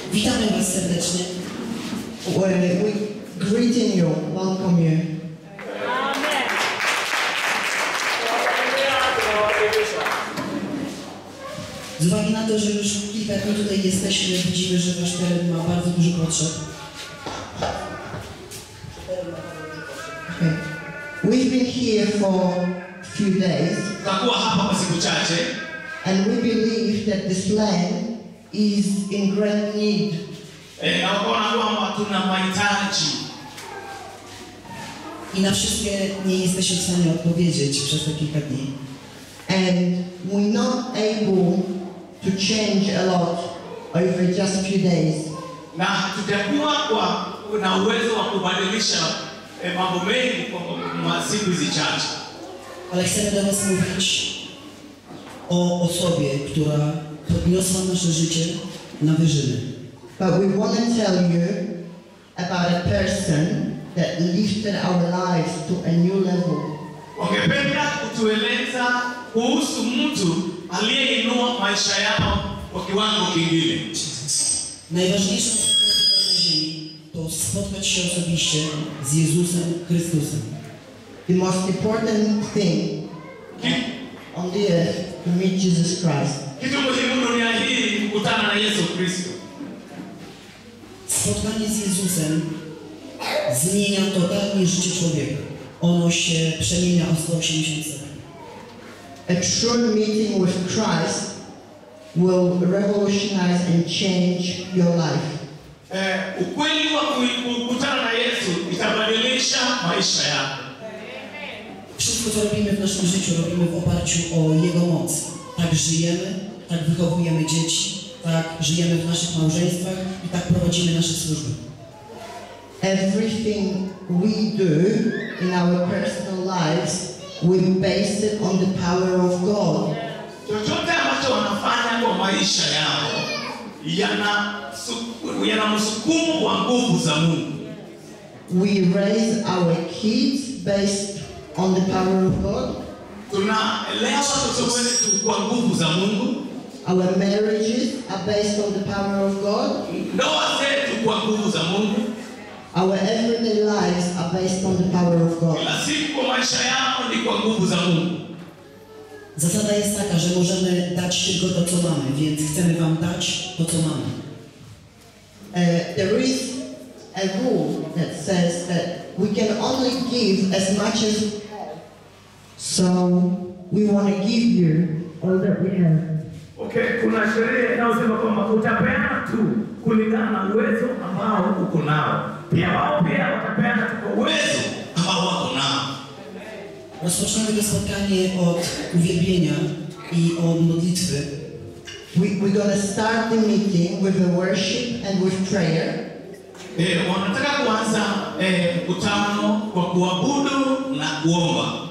Witamy Was serdecznie. We greeting you, welcome you. Amen. Z uwagi na to, że już kilka dni tutaj jesteśmy, widzimy, że Wasz teren ma bardzo dużo potrzeb. Okay. We've been here for a few days, and we believe that this land is in great need. I na wszystkie nie jesteśmy w stanie odpowiedzieć przez te kilka dni. And we're not able to change a lot over just a few days. Na tutakuwa na uwezo wa kubadilisha mambo mengi kwa siku hizi chache. Ale chcemy do Was mówić o osobie, która podniosła nasze życie na wyżyny. But we want to tell you about a person that lifted our lives to a new level. Ungependa kutueleza kuhusu mtu aliyeinua maisha yao kwa kiwango kingine. Najważniejszą rzeczą na ziemi to spotkać się osobiście z Jezusem Chrystusem. The most important thing on the earth to meet Jesus Christ. Kitu muhimu dunia hii ni kukutana na Yesu Kristo. Spotkanie z Jezusem zmienia totalnie życie człowieka. Ono się przemienia o 180 stopni. A true meeting with Christ will revolutionize and change your life. Ukweli wa kukutana na Yesu itabadilisha maisha yako. Wszystko, co robimy w naszym życiu, robimy w oparciu o Jego moc. Tak żyjemy, tak wychowujemy dzieci, tak żyjemy w naszych małżeństwach i tak prowadzimy nasze służby. Everything we do in our personal lives, we base it on the power of God. Chochote ambacho wanafanya kwa maisha yao yana msukumo wa nguvu za Mungu. We raise our kids based on the power of God. Tunalea watoto wetu kwa nguvu za Mungu. Our marriages are based on the power of God. Ndoa zetu kwa nguvu za Mungu. Our everyday lives are based on the power of God. Kila siku kwa maisha yao ni kwa nguvu za Mungu. Zasada jest taka, że możemy dać tylko to, co mamy, więc chcemy Wam dać to, co mamy. There is a rule that says that we can only give as much as we have. So we want to give you all that we have. Okay, kuna sheria inayosema kwamba utapeana tu kulingana na uwezo ambao uko nao. Pia wao pia watapeana tu kwa uwezo ambao wako nao. Rozpoczynamy to spotkanie od uwielbienia i od modlitwy. We're going to start the meeting with a worship and with prayer. Wanataka kuanza mkutano kwa kuabudu na kuomba.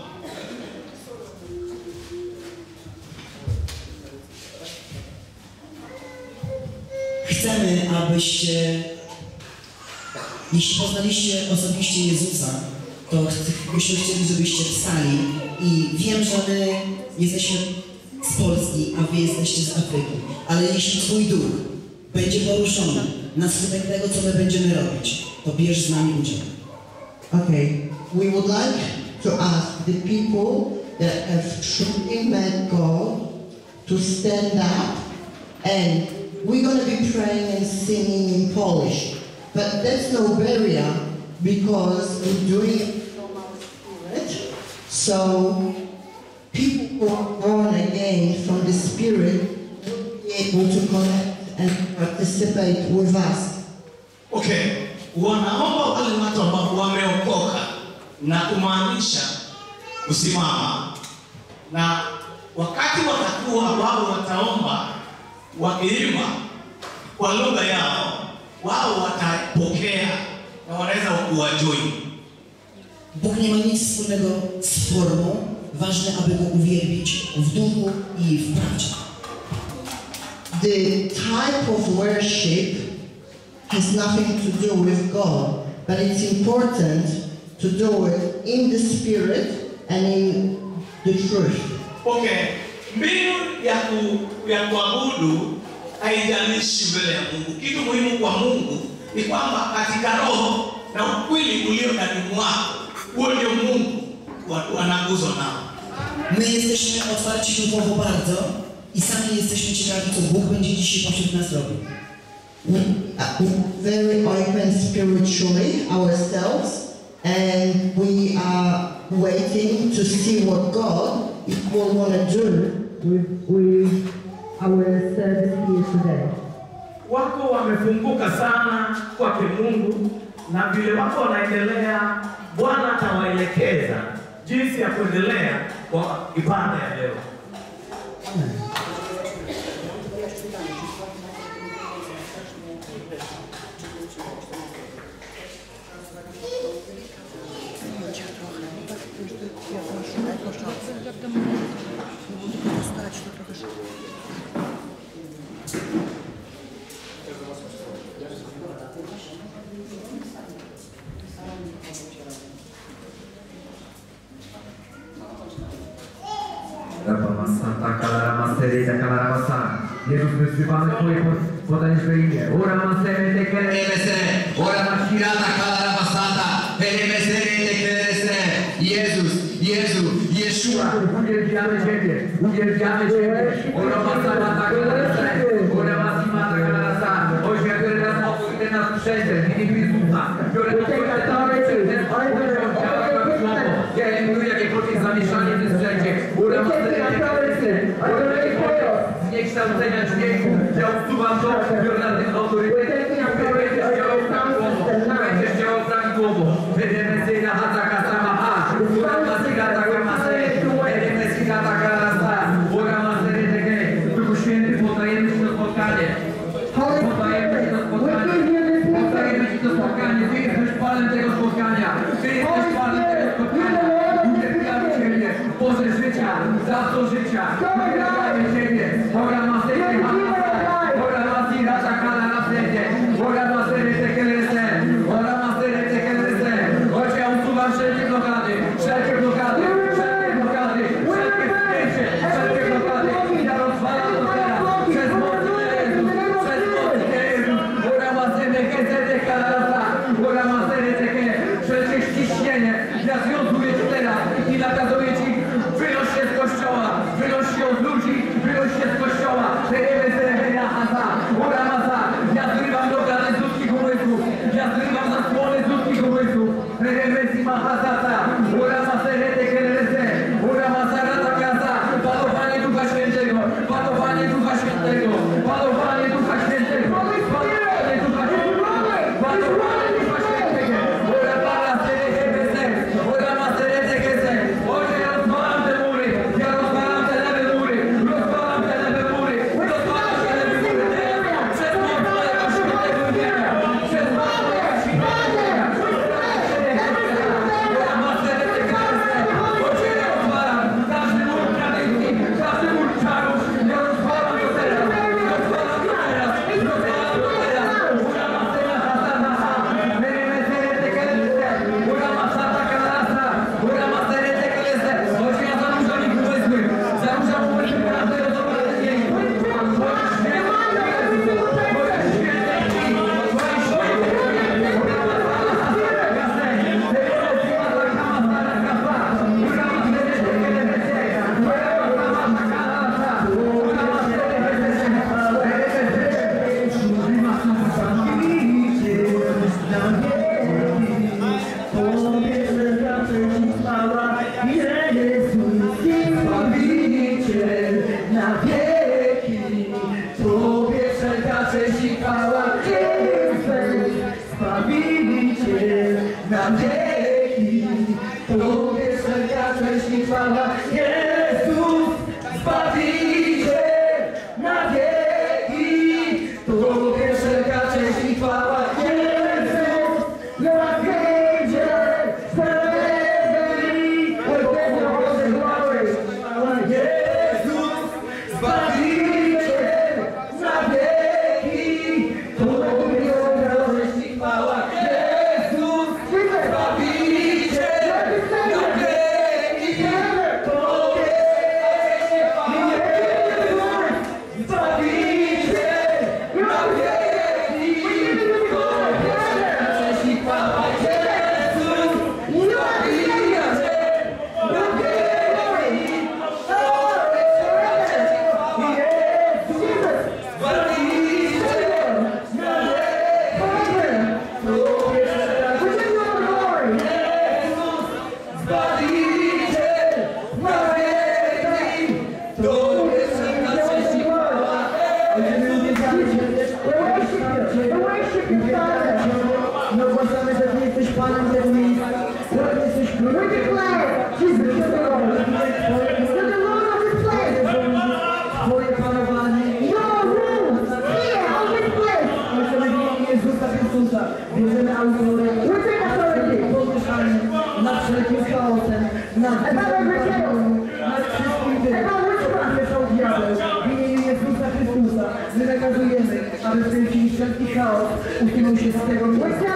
Chcemy, abyście, jeśli poznaliście osobiście Jezusa, to byśmy chcieli, żebyście wstali. I wiem, że my jesteśmy z Polski, a wy jesteście z Afryki. Ale jeśli Twój duch będzie poruszony na skutek tego, co my będziemy robić, to bierz z nami udział. Okay, we would like to ask the people that have truly met God to stand up, and we're going to be praying and singing in Polish. But that's no barrier because we're doing it from our spirit. So people who are born again from the Spirit will be able to connect and participate with us. Okay, wanaomba wale watu ambao wameokoka na kumaanisha kusimama, na wakati watakuwa wao wataomba wakiimba kwa lugha yao, wao watapokea na wanaweza kuwajoin. Bóg nie ma nic wspólnego z formą, ważne, aby Go uwielbić w duchu i w prawdzie. The type of worship has nothing to do with God, but it's important to do it in the Spirit and in the truth. Okay, mbinu ya kuabudu haijalishi mbele ya Mungu. Kitu muhimu kwa Mungu ni kwamba katika roho na ukweli ulio ndani mwako, huo ndio Mungu wanaguzwa nao. My jesteśmy otwarci duchowo bardzo i sami jesteśmy ciekawi, co Bóg będzie dzisiaj pośród nas robił. We are very open spiritually ourselves, and we are waiting to see what God will want to do with our service here today. Wako wamefunguka sana kwake Mungu, na vile wako wanaendelea, Bwana atawaelekeza jinsi ya kuendelea kwa ibada ya leo. Jezus, my wzywamy Twoje potężne imię. Ora masere te kelese, ora mashirata kalarabasata, pelemesere te kelese. Jezus, Jezu, Jeszua, uwielbiamy Ciebie, uwielbiamy Ciebie. Ora masarata kalarase, ora masimata kalarasa. Ojcze, który nas mocno i nas wszędzie, w imieniu Jezusa, które nas ja emiluję jakiekolwiek zamieszanie w tym wszędzie. Ora masere te kelese, zniekształcenia dźwięku, ja usuwam to, biorę na tym autorytetem, będziesz działał prawidłowo. Bedemesina hataka samaha, ura masira taka masere, bedemesina taka rasa, ura masere teke. Duchu Święty, poddajemy Ci to spotkanie. Poddajemy Ci to spotkanie. Poddajemy Ci to spotkanie. Ty jesteś Panem tego spotkania. Ty jesteś Panem tego spotkania. Uwielbiamy Ciebie, Boże życia, za to życia. Uwielbiamy Ciebie. Ora masere hataka, ora masira taka rasete, ora masere teke rese, ora masere teke rese. Ojcze, ja usuwam wszelkie blokady, wszelkie blokady, wszelkie blokady, wszelkie spięcie, wszelkie blokady. Ja rozwalam to teraz, przez moc Jezus, przez moc Jezus. Ora masere teke rasa, ora masere teke. Wszelkie ściśnienie, ja związuję Ci teraz i nakazuję Ci, wynoś się z Kościoła, wynoś się od ludzi, wynoś się z Kościoła. Ja zrywam blokady z ludzkich umysłów, ja zrywam zasłony z ludzkich umysłów. Panowanie Ducha Świętego, panowanie Ducha Świętego, panowanie Ducha Świętego, panowanie Ducha Świętego, panowanie Ducha Świętego. Ojcze, ja rozwalam te mury, ja rozwalam te lewe mury, rozwalam te lewe mury, rozwalam te lewe mury. Przez moc Twojego Świętego imienia, przez moc Twojego Świętego imienia. Ojcze, ja rozwalam każdy mur tradycji, każdy mur czarów, ja rozwalam to teraz, rozwalam to teraz, rozwalam to teraz. Ura masera hasana, meremesere tekelese, ura masata kalasa, ura masere tekelese. Ojcze, ja zanurzam ich umysły, zanurzam umysły każdego zobaczenia. Na wieki, Tobie wszelka cześć i chwała, Jezus, Zbawiciel. Na wieki, Tobie wszelka cześć i chwała, Jezus, Zbawiciel. Na wieki, Tobie wszelka cześć i chwała, Jezus, Zbawiciel. Zbawiciel na wieki, Tobie radość i chwała. Jezus, Zbawiciel na wieki, Tobie radość i chwała. Jezus, Zbawiciel Twoje panowanie. Jezusa Chrystusa. Bierzemy autorytet. Pomieszanie nad wszelkim chaosem, nad wszystkim tym, co mieszał diabeł. W imieniu Jezusa Chrystusa my nakazujemy, aby w tej chwili wszelki chaos usunął się z tego miejsca.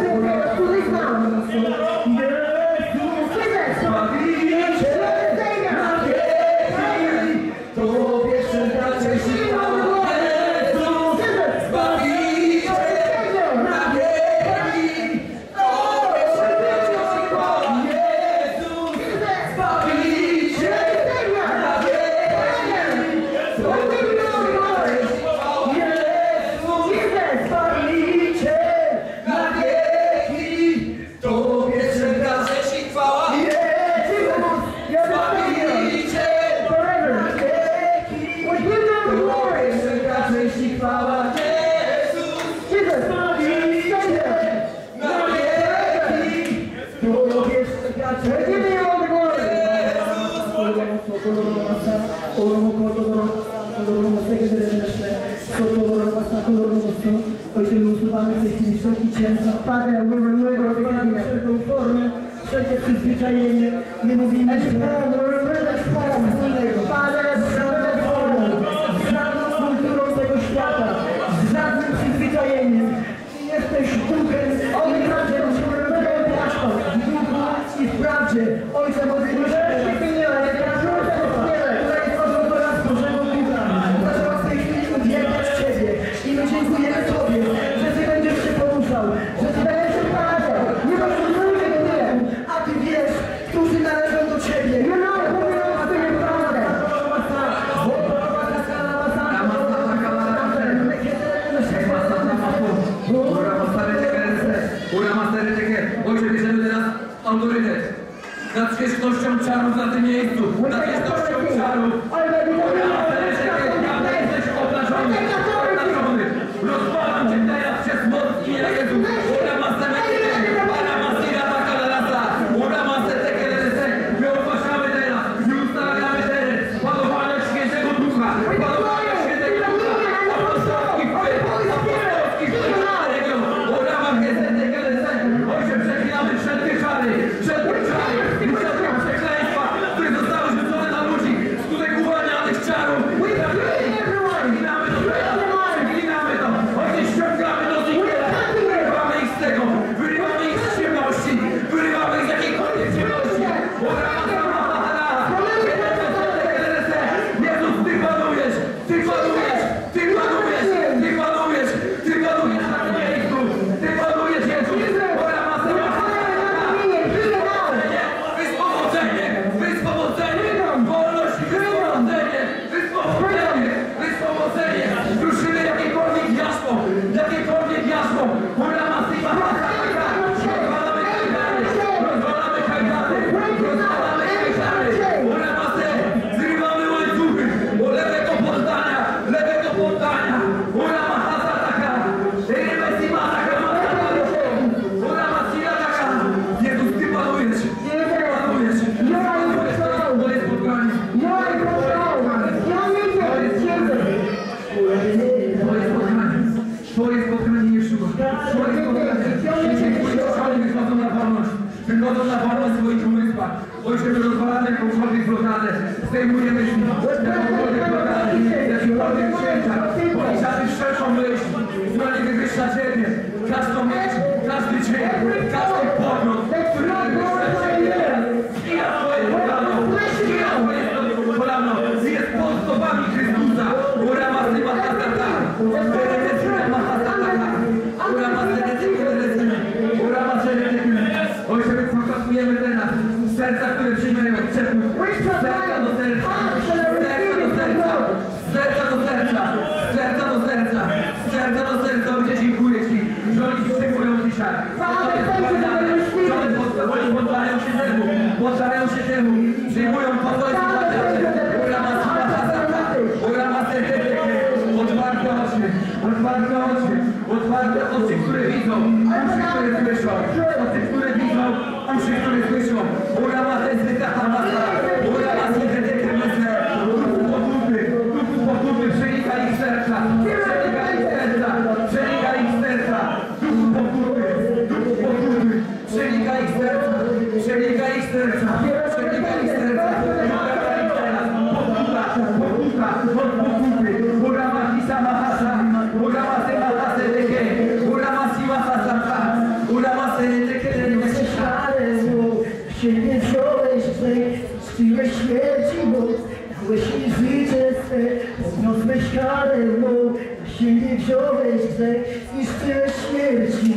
Padre, wszelką formę, wszelkie przyzwyczajenie, nie mówimy Padre, z żadną formą, z żadną kulturą tego świata, z żadnym przyzwyczajeniem. Ty jesteś duchem, ojcem, w duchu i w prawdzie, Ojcem od w tej chwili uwielbiać Ciebie i my dziękujemy Tobie, że Ty będziesz się poruszał, że Ty będziesz się pomagał, nie potrzebujemy Ciebie, a Ty wiesz, którzy należą do Ciebie. Ojcze, bierzemy teraz autorytet nad zwierzchnością czarów na tym miejscu, nad zwierzchnością czarów. Jesteś obnażony. Rozpalam Cię teraz przez moc imienia Jezus. My ogłaszamy teraz i ustawiamy teraz panowania Świętego Ducha, panowania Świętego Ducha, apostolskich region, o ramach Ojcze, przeklinamy wszelkie czary i wszelkie przekleństwa, które zostały rzucone na ludzi, wskutek uwalnianych czarów. Przeklinamy to, Ojcze, ściągamy do zniknienia, wyrywamy ich z tego, wyrywamy ich z ciemności, wyrywamy ich z jakiejkolwiek ciemności. Jezus, Ty panujesz, Ty panujesz, Ty panujesz, Ty panujesz, Ty panujesz na tym miejscu, Ty panujesz, Jezus. Wyspowodzenie, wolność, wyspowodzenie, ruszymy jakiekolwiek jarzmo, rozwalamy kajdany, zrywamy łańcuchy, lewego poddania, Jezus, Ty panujesz, Twoje spotkanie Jeszua, Twoje spotkanie. Wychodzą na wolność w swoich umysłach. Ojcze, my rozwalamy jakąkolwiek blokadę. Zdejmujemy jakąkolwiek blokadę, jakąkolwiek księcia. Policzamy szerszą myśl, która nie wywyższa Ciebie. Każdą myśl, każdy cień, każdy pogląd, który nie wywyższa Ciebie. Zgina Twoje kolano, jest pod stopami Chrystusa. Ojcze, my kontaktujemy teraz serca, które przyjmują przepływ. Serca do serca, Ojcze, dziękuję Ci, że oni przyjmują dzisiaj. Oni poddają się temu, przyjmują to, co jest otwarte oczy, Otwarte oczy, które widzą, uszy, które słyszą, oczy, które widzą, uszy, które słyszą. Ura ma ten zyka hamasa, ura ma zyka te krymysle, duchu pokuty, przenika ich serca, przenika ich serca, przenika ich serca, duchu pokuty, przenika ich serca, przenika ich serca, przenika ich serca, pokuta, ura ma hisa mahasa, ura ma se mahase deke, ura ma si mahasa, ura ma se deke, Się nie wziąłeś swej, zbiłeś śmierci moc, dałeś mi życie swe, podniosłeś karę mą. Się nie wziąłeś swej, zniszczyłeś śmierci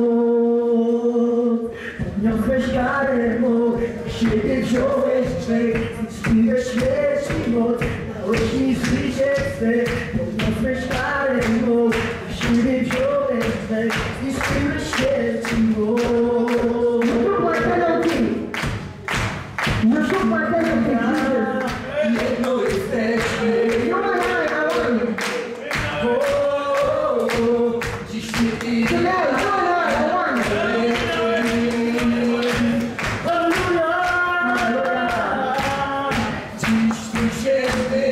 moc, podniosłeś karę mą. Się nie wziąłeś swej, zniszczyłeś śmierci moc, dałeś mi życie swe, podniosłeś karę mą. Się nie wziąłeś swej, zniszczyłeś śmierci moc. jedno jesteśmy. Dziś nie idę. Dziś tu siedzimy.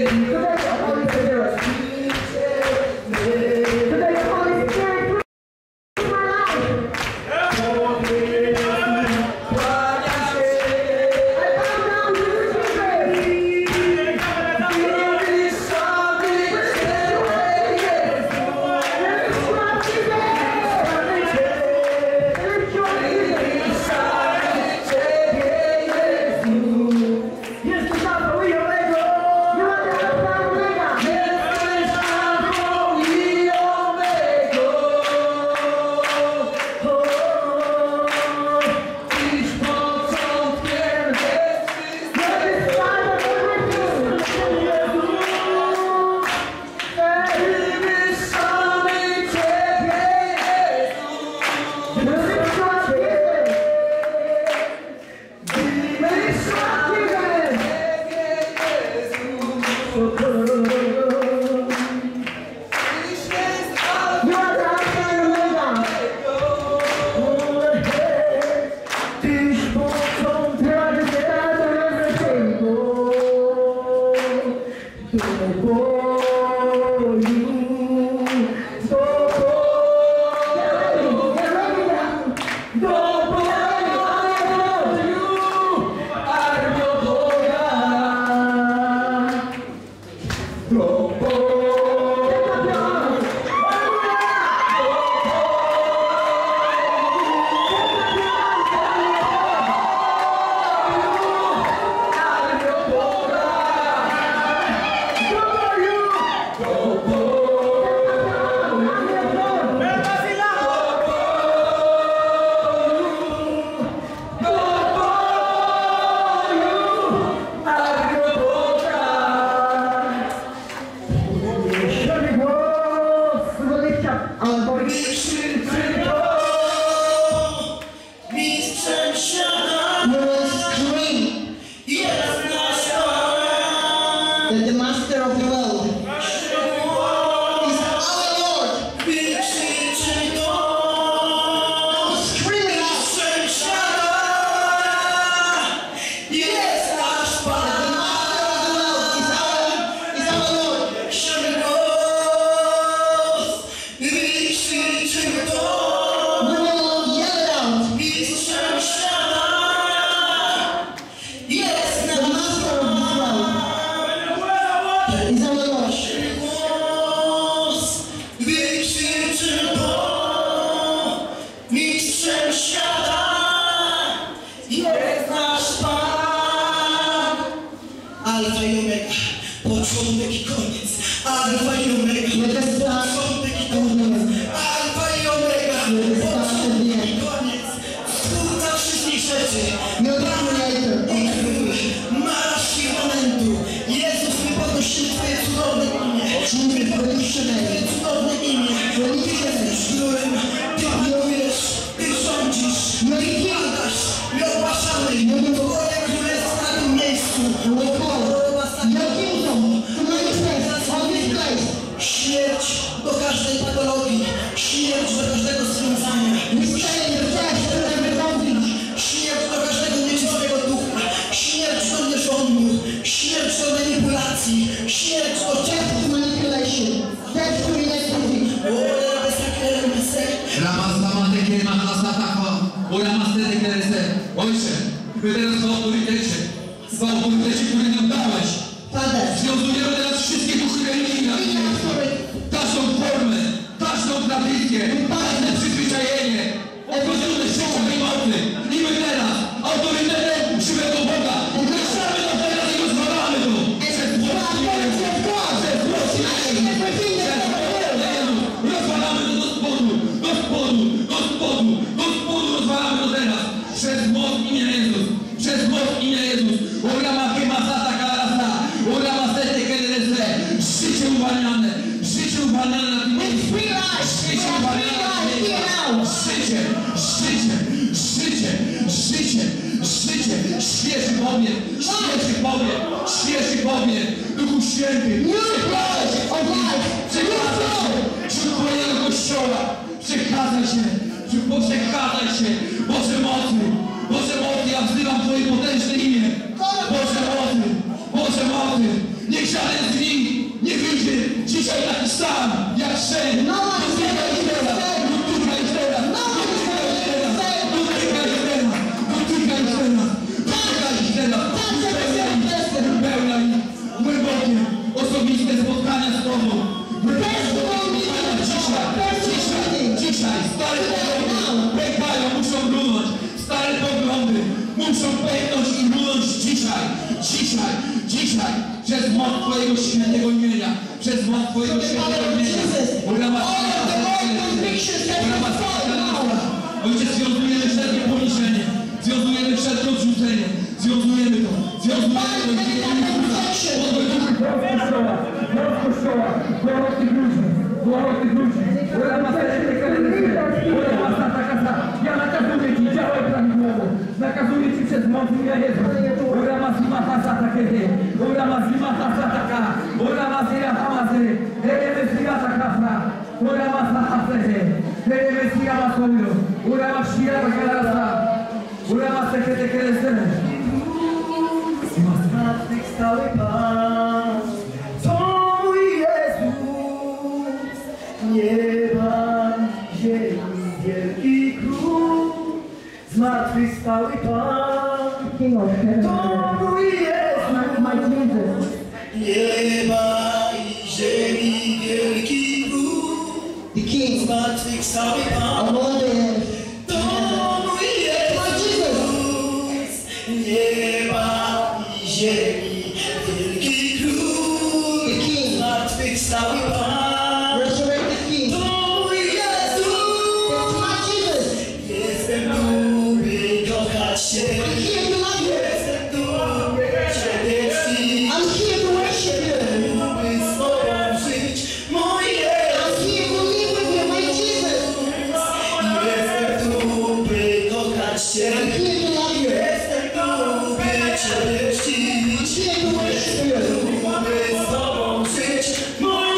That the master of the world is our Lord. Scream it out. Yes, the master of the world is our Lord. We will yell it out. Yes, the master of the world is our Lord. Mistrzem świata jest nasz Pan. Alfa i Omega, początek i koniec. Alfa i Omega, początek i koniec. Alfa i Omega. Ojcze, my teraz w autorytecie, który nam dałeś, związujemy teraz wszystkie duchy religii, każdą formę, każdą tradycję, każde przyzwyczajenie, odchodzone życia i mocy. I my teraz autorytetem żywego Boga umieszczamy to teraz i rozwalamy to. Przez rozwalamy to do spodu, rozwalamy to teraz. Przez moc imię Jezus, przez moc imię Jezus. Życie uwalniane na tym miejscu. Życie uwalniane na tym życie. Świeży powiew. Duchu Święty. Przekazaj się wśród Twojego Kościoła. Przekazaj się. Boże mocy, ja wzywam Twoje potężne imię. Boże mocy, niech żaden z nich nie wyjdzie dzisiaj taki sam, jak szedł. Dotykaj ich teraz. Wypełniaj ich głębokie, osobiste spotkania z Tobą. Dzisiaj stare poglądy pękają, muszą runąć. Stare poglądy muszą pęknąć i runąć dzisiaj. Przez moc Twojego świętego imienia. Ojcze, związujemy wszelkie poniżenie. Związujemy wszelkie odrzucenie. Związujemy to. Głowa tych ludzi. Ja nakazuję Ci, działaj prawidłowo. Nakazuję Ci przez moc imienia Jezus. Zmartwychwstały Pan, to mój Jezus, nieba i ziemi wielki król. Zmartwychwstały Pan, to mój Jezus, nieba i ziemi wielki król. Zmartwychwstały Pan, to mój Jezus, nieba i ziemi wielki król. Zmartwychwstały Pan, to mój Jezus. Jestem tu, by kochać Cię. Jestem tu, by Ciebie czcić. By z Tobą żyć, mój Jezus. Jestem tu, by kochać Cię. Jestem tu, by Ciebie czcić. By z Tobą żyć, mój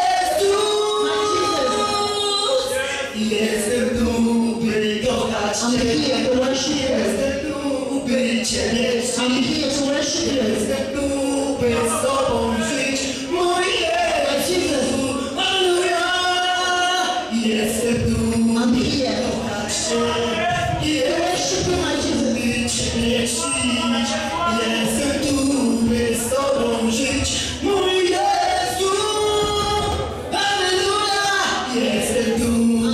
Jezus. Jestem tu, by kochać Cię. Jestem tu, by Ciebie czcić. Jestem tu, by z Tobą żyć, mój Jezu. Alleluja. Jestem tu, by kochać Cię. Jestem tu, by Ciebie czcić. Jestem tu, by z Tobą żyć, mój Jezu. Alleluja. Jestem tu,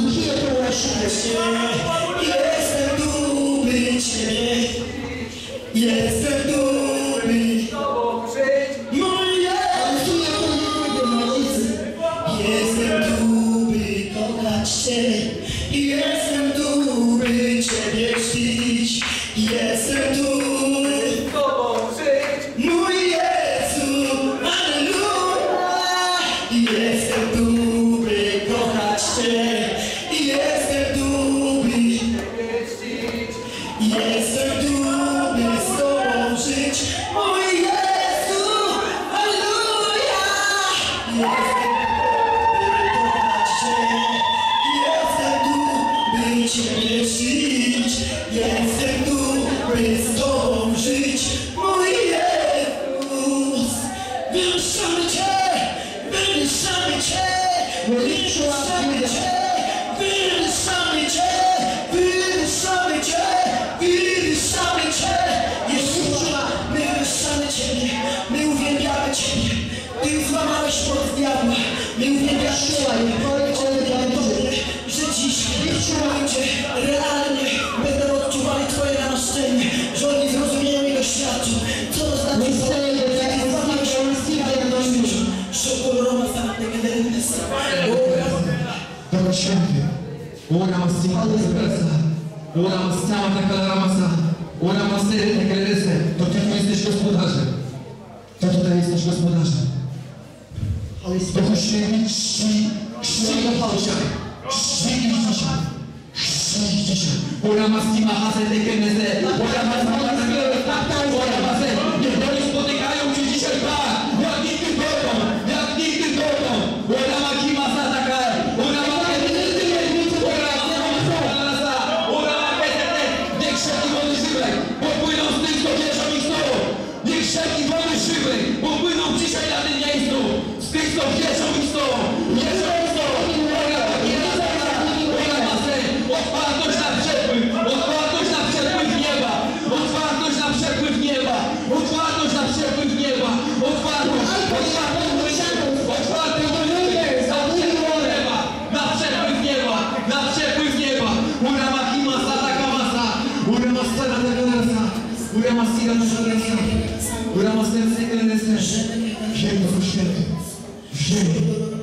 jestem tu, by Ciebie. Jestem tu, by z Tobą żyć, mój Jezu. Jestem tu, by kochać Cię. Jestem tu, by Ciebie czcić. Jestem tu, by z Tobą żyć, mój Jezu. Alleluja. Jestem tu, by kochać Cię. Jestem tu, by Ciebie czcić. Jestem tu, by z Tobą żyć, mój Jezu. Alleluja. Jestem tu, by Ciebie czcić. Jestem tu, by z Tobą żyć, mój Jezus. Wywyższamy Cię, wywyższamy Cię, wywyższamy Cię, wywyższamy Duchu Święty. Ora masima takarasa. Ora masama takaramasa. Ora masery tekerese. To Ty tu jesteś gospodarzem. To tutaj jesteś gospodarzem. Duchu Święty, czci dzisiaj. Ora masima hase tekerese. Ora masima takarasa. Ora masema. Niech oni spotykają Cię dzisiaj tak, jak nigdy dotąd. Jak nigdy dotąd. Ora makima sataka. Ora Rzeki wody żywej popłyną dzisiaj na tym miejscu. Z tych, co wierzą i są. Wierzą i są. Otwartość na przepływ. Otwartość na przepływ nieba. Otwartość na przepływ nieba. Otwartość na przepływ nieba. Otwartość. Otwartość nieba. Na przepływ nieba. Na przepływ nieba. Ura makima sataka masa. Ura masara takarasa. Ura masira takarasa. Ura masera takarasa. Wzięli Duchu Święty. Wzięli.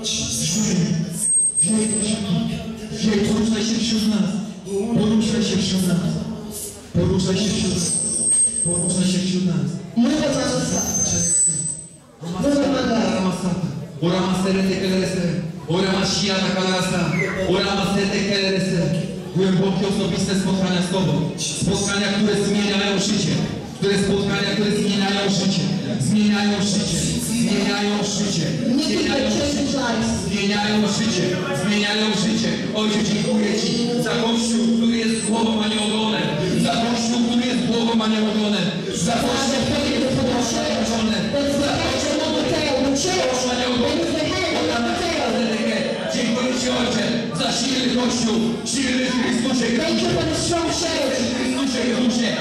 Poruszaj się wśród nas. Poruszaj się wśród nas. Poruszaj się wśród nas. Poruszaj się wśród nas. Ora masera takarasa. Ora masia takarasa. Ora masera takarasa. Głębokie, osobiste spotkania z Tobą. Spotkania, które zmieniają życie. Spotkania, które zmieniają życie. Zmieniają życie. Zmieniają życie. Zmieniają życie. Zmieniają życie. Ojcze, dziękuję Ci za Kościół, który jest głową, a nie ogonem. Za Kościół, który jest głową, a nie ogonem. Za Kościół, który jest głową, a nie ogonem. Za Kościół, który jest głową, a nie ogonem. Dziękuję Ci, Ojcze, za silny Kościół, silny w Chrystusie. Chrystusie Jezusie.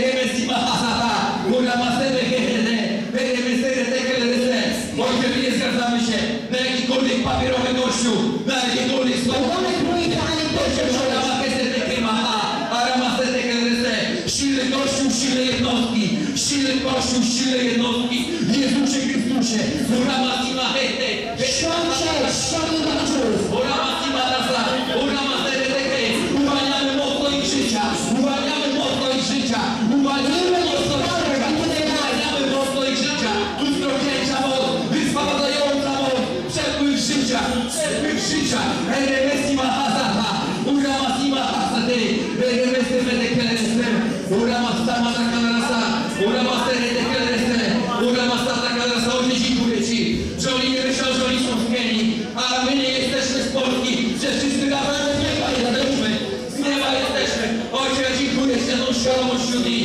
Ojcze, my nie zgadzamy się na jakikolwiek papierowy Kościół, na jakikolwiek słowo. Silny Kościół, silne jednostki. Silny Kościół, silne jednostki. Jezusie Chrystusie. Uwalniamy mocno ich życia. Uwalniamy mocno ich życia. Uwalniamy mocno ich życia. Uzdrowieńcza moc. Wyswobadzająca moc. Przepływ życia. Przepływ życia. Ojcze, dziękuję Ci, że oni nie myślą, że oni są z Kenii, a my nie jesteśmy z Polski, że wszyscy razem z nieba jesteśmy. Z nieba jesteśmy. Ojcze, ja dziękuję Ci za tą świadomość wśród nich.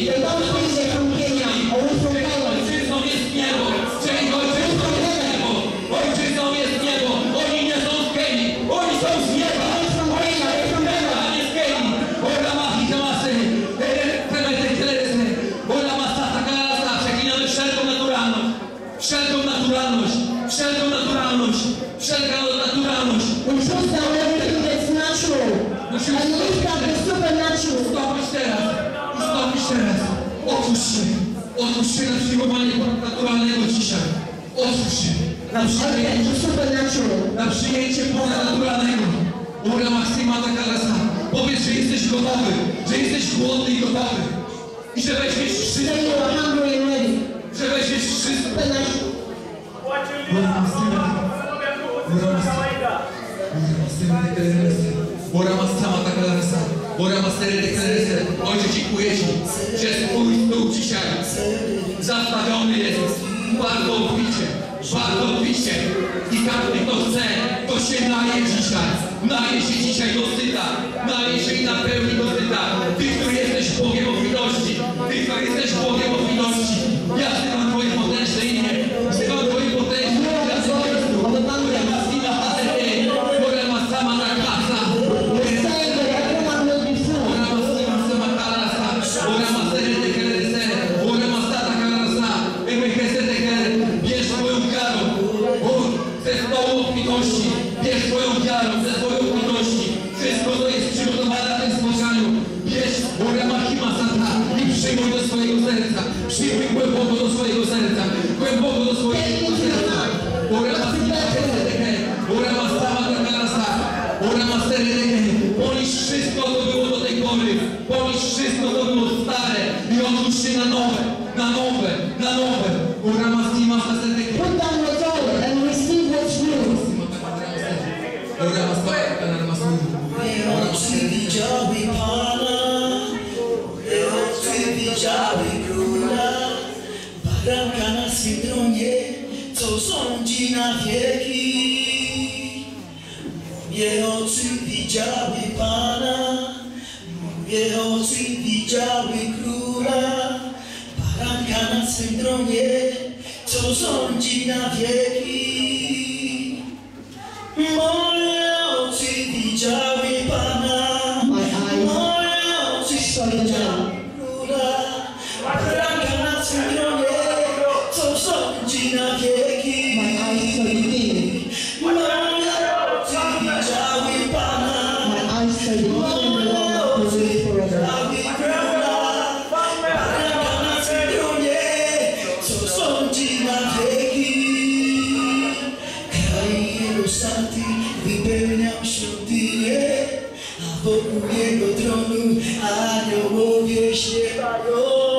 Ojczyzną jest niebo. Że ich ojczyzną jest niebo. Ojczyzną jest niebo. Oni nie są z Kenii. Oni są z nieba. Oni są z nieba, a nie z Kenii. Ora machi kamasy. Ora masa takarasa. Przeklinamy wszelką naturalność. Wszelką naturalność. Wszelką naturalność. Wszelką naturalność. Ustąpić teraz. Ustąpić teraz. Otwórz się. Otwórz się na przyjmowanie ponadnaturalnego dzisiaj. Otwórz się. Na przyjęcie ponadnaturalnego. Ura Maksima takarasa. Powiedz, że jesteś gotowy. Że jesteś głodny i gotowy. I że weźmiesz wszystko. Że weźmiesz wszystko. Ojcze, dziękuję Ci, że Twój stół dzisiaj zastawiony jest bardzo obficie. Bardzo obficie. I każdy, kto chce, to się naje dzisiaj. Naje się dzisiaj dosyta. Naje się i napełni dosyta. Ty, który jesteś Bogiem obfitości. Ty, który jesteś Bogiem obfitości. Ja wzywam Twoje potężne imię. Wzywam Twoje potężne imię. Bierz swoją wiarą ze stołu obfitości. Bierz swoją wiarą ze swojej obfitości. Wszystko, co jest przygotowane na tym spotkaniu. Bierz i przyjmuj do swojego serca. Przyjmuj głęboko do swojego serca. Poniż wszystko, co było do tej pory. Poniż wszystko, co było stare. I odłóż się na nowe, na nowe, na nowe. Uramasima Hasedeke. Put down what's old and receive what's new. Oczy widziały Pana, oczy widziały Króla, baranka na swym tronie, co rządzi na wieki. Moje oczy widziały Pana, moje oczy widziały Króla, baranka na swym tronie, co rządzi na wieki. Moje oczy widziały Pana, moje oczy widziały Króla, baranka na swym tronie, co rządzi na wieki. Moje oczy widziały Pana, moje oczy widziały Króla, baranka na swym tronie, co rządzi na wieki. Kraj Jego szaty wypełniał świątynię, a wokół Jego tronu aniołowie śpiewają.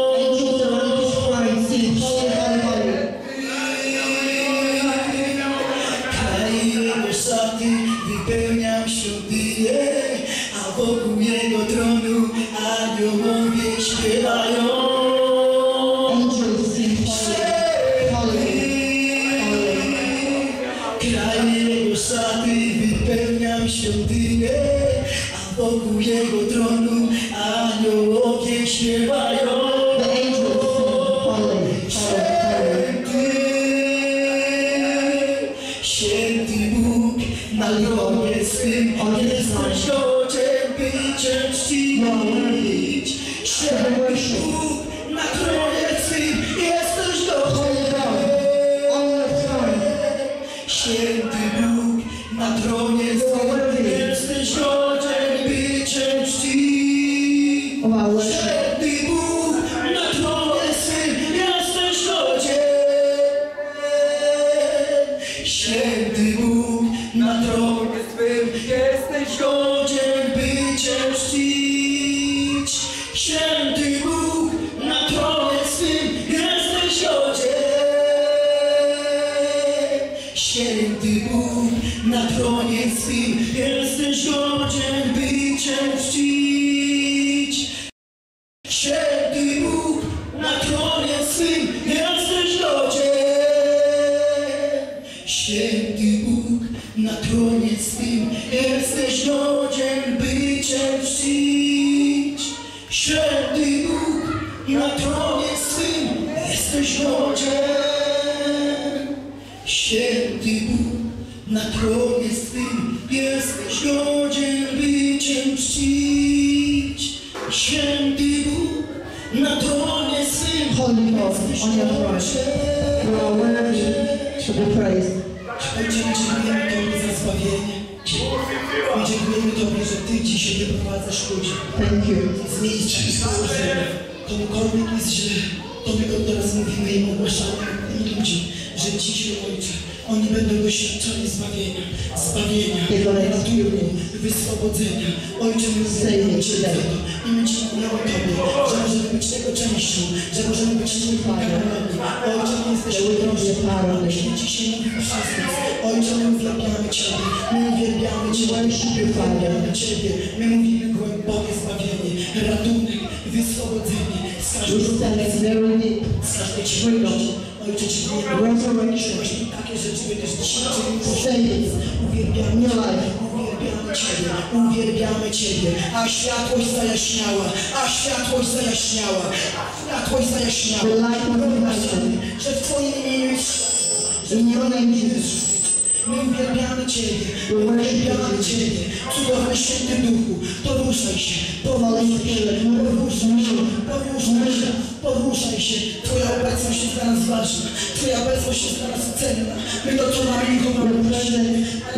Kraj Jego szaty wypełniał świątynię, a wokół Jego tronu aniołowie śpiewają. Kraj Jego szaty wypełniał świątynię, a wokół Jego tronu aniołowie śpiewają. Święty Bóg na tronie swym, jesteś godzien bycia czcić. Święty Bóg na tronie swym, jesteś godzien. Święty Bóg na tronie swym, jesteś godzien bycia czcić. Święty Bóg na tronie swym, jesteś godzien. Święty Bóg na tronie swym, jesteś godzien bycia czcić. Święty Bóg na tronie swym, jesteś godzien. Święty Bóg na tronie swym, jesteś godzien bycia czcić. Święty Bóg na tronie swym, jesteś godzien. Święty Bóg na tronie swym, jesteś godzien bycia czcić. Święty Bóg na tronie swym, jesteś godzien. Święty Bóg na tronie swym, jesteś godzien bycia czcić. Święty Bóg na tronie swym, Holy God, on your throne. You are worthy to be praised. Dziękujemy Tobie za zbawienie. Dziękujemy Tobie, że Ty dzisiaj wyprowadzasz ludzi Thank you. z miejsca położenia. Komukolwiek jest źle, Tobie go teraz mówimy i ogłaszamy tym ludziom, że dzisiaj, Ojcze, oni będą doświadczali zbawienia, ratunku, wyswobodzenia. Ojcze, my mówimy Ci tego i my Ci mówimy Tobie, że możemy być tego częścią, że możemy być Twoimi kapłanami. Ojcze, my jesteśmy prości, jeśli dzisiaj mówimy wszystko. Ojcze, my uwielbiamy Ciebie, my uwielbiamy Ciebie, my mówimy głębokie zbawienie, ratunek, wyswobodzenie z każdej ciemności. Ojcze, Ci mówimy, właśnie takie rzeczy będziesz dzisiaj uwielbiamy Ciebie, a światłość zajaśniała, że w Twoim imieniu jest światło. My uwielbiamy Ciebie, cudowny Święty Duchu, poruszaj się, poruszaj się, Twoja obecność jest dla nas ważna, Twoja obecność jest dla nas cenna, my doceniamy i chowamy ludziom,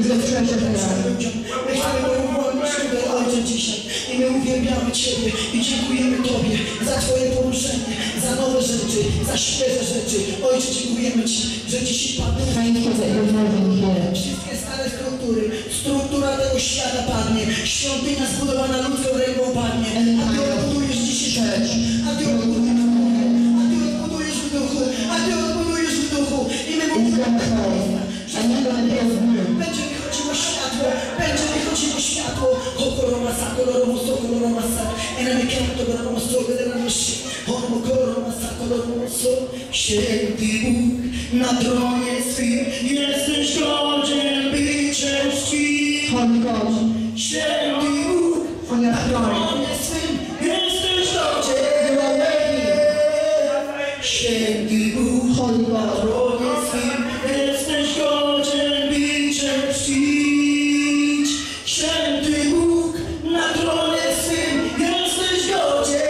my chcemy uwolnić Ciebie, Ojcze, dzisiaj i my uwielbiamy Ciebie i dziękujemy Tobie za Twoje poruszenie, za nowe rzeczy, za świeże rzeczy. Ojcze, dziękujemy Ci, że dzisiaj Pan wszystkie stare struktury, struktura tego tego świata padnie. Świątynia zbudowana ludzką ręką padnie. A Ty odbudujesz dzisiaj rzecz. A Ty odbudujesz w duchu. A Ty odbudujesz w duchu. A Ty odbudujesz w duchu. I my mówimy, że będzie wychodziło światło. Będzie wychodziło światło. Hokoromasa, koloromoso, koloromasa. Enamekento, koloromoso, koloromoso. Hokoromasa, koloromoso. Święty Bóg na tronie swym. Jesteś godzien być czci. Holy God, Święty Bóg on your na throne. tronie swym. Jesteś godzien. You are worthy. Święty Bóg Holy na God, tronie swym. Jesteś godzien być czcić. Święty Bóg na tronie swym. Jesteś godzien.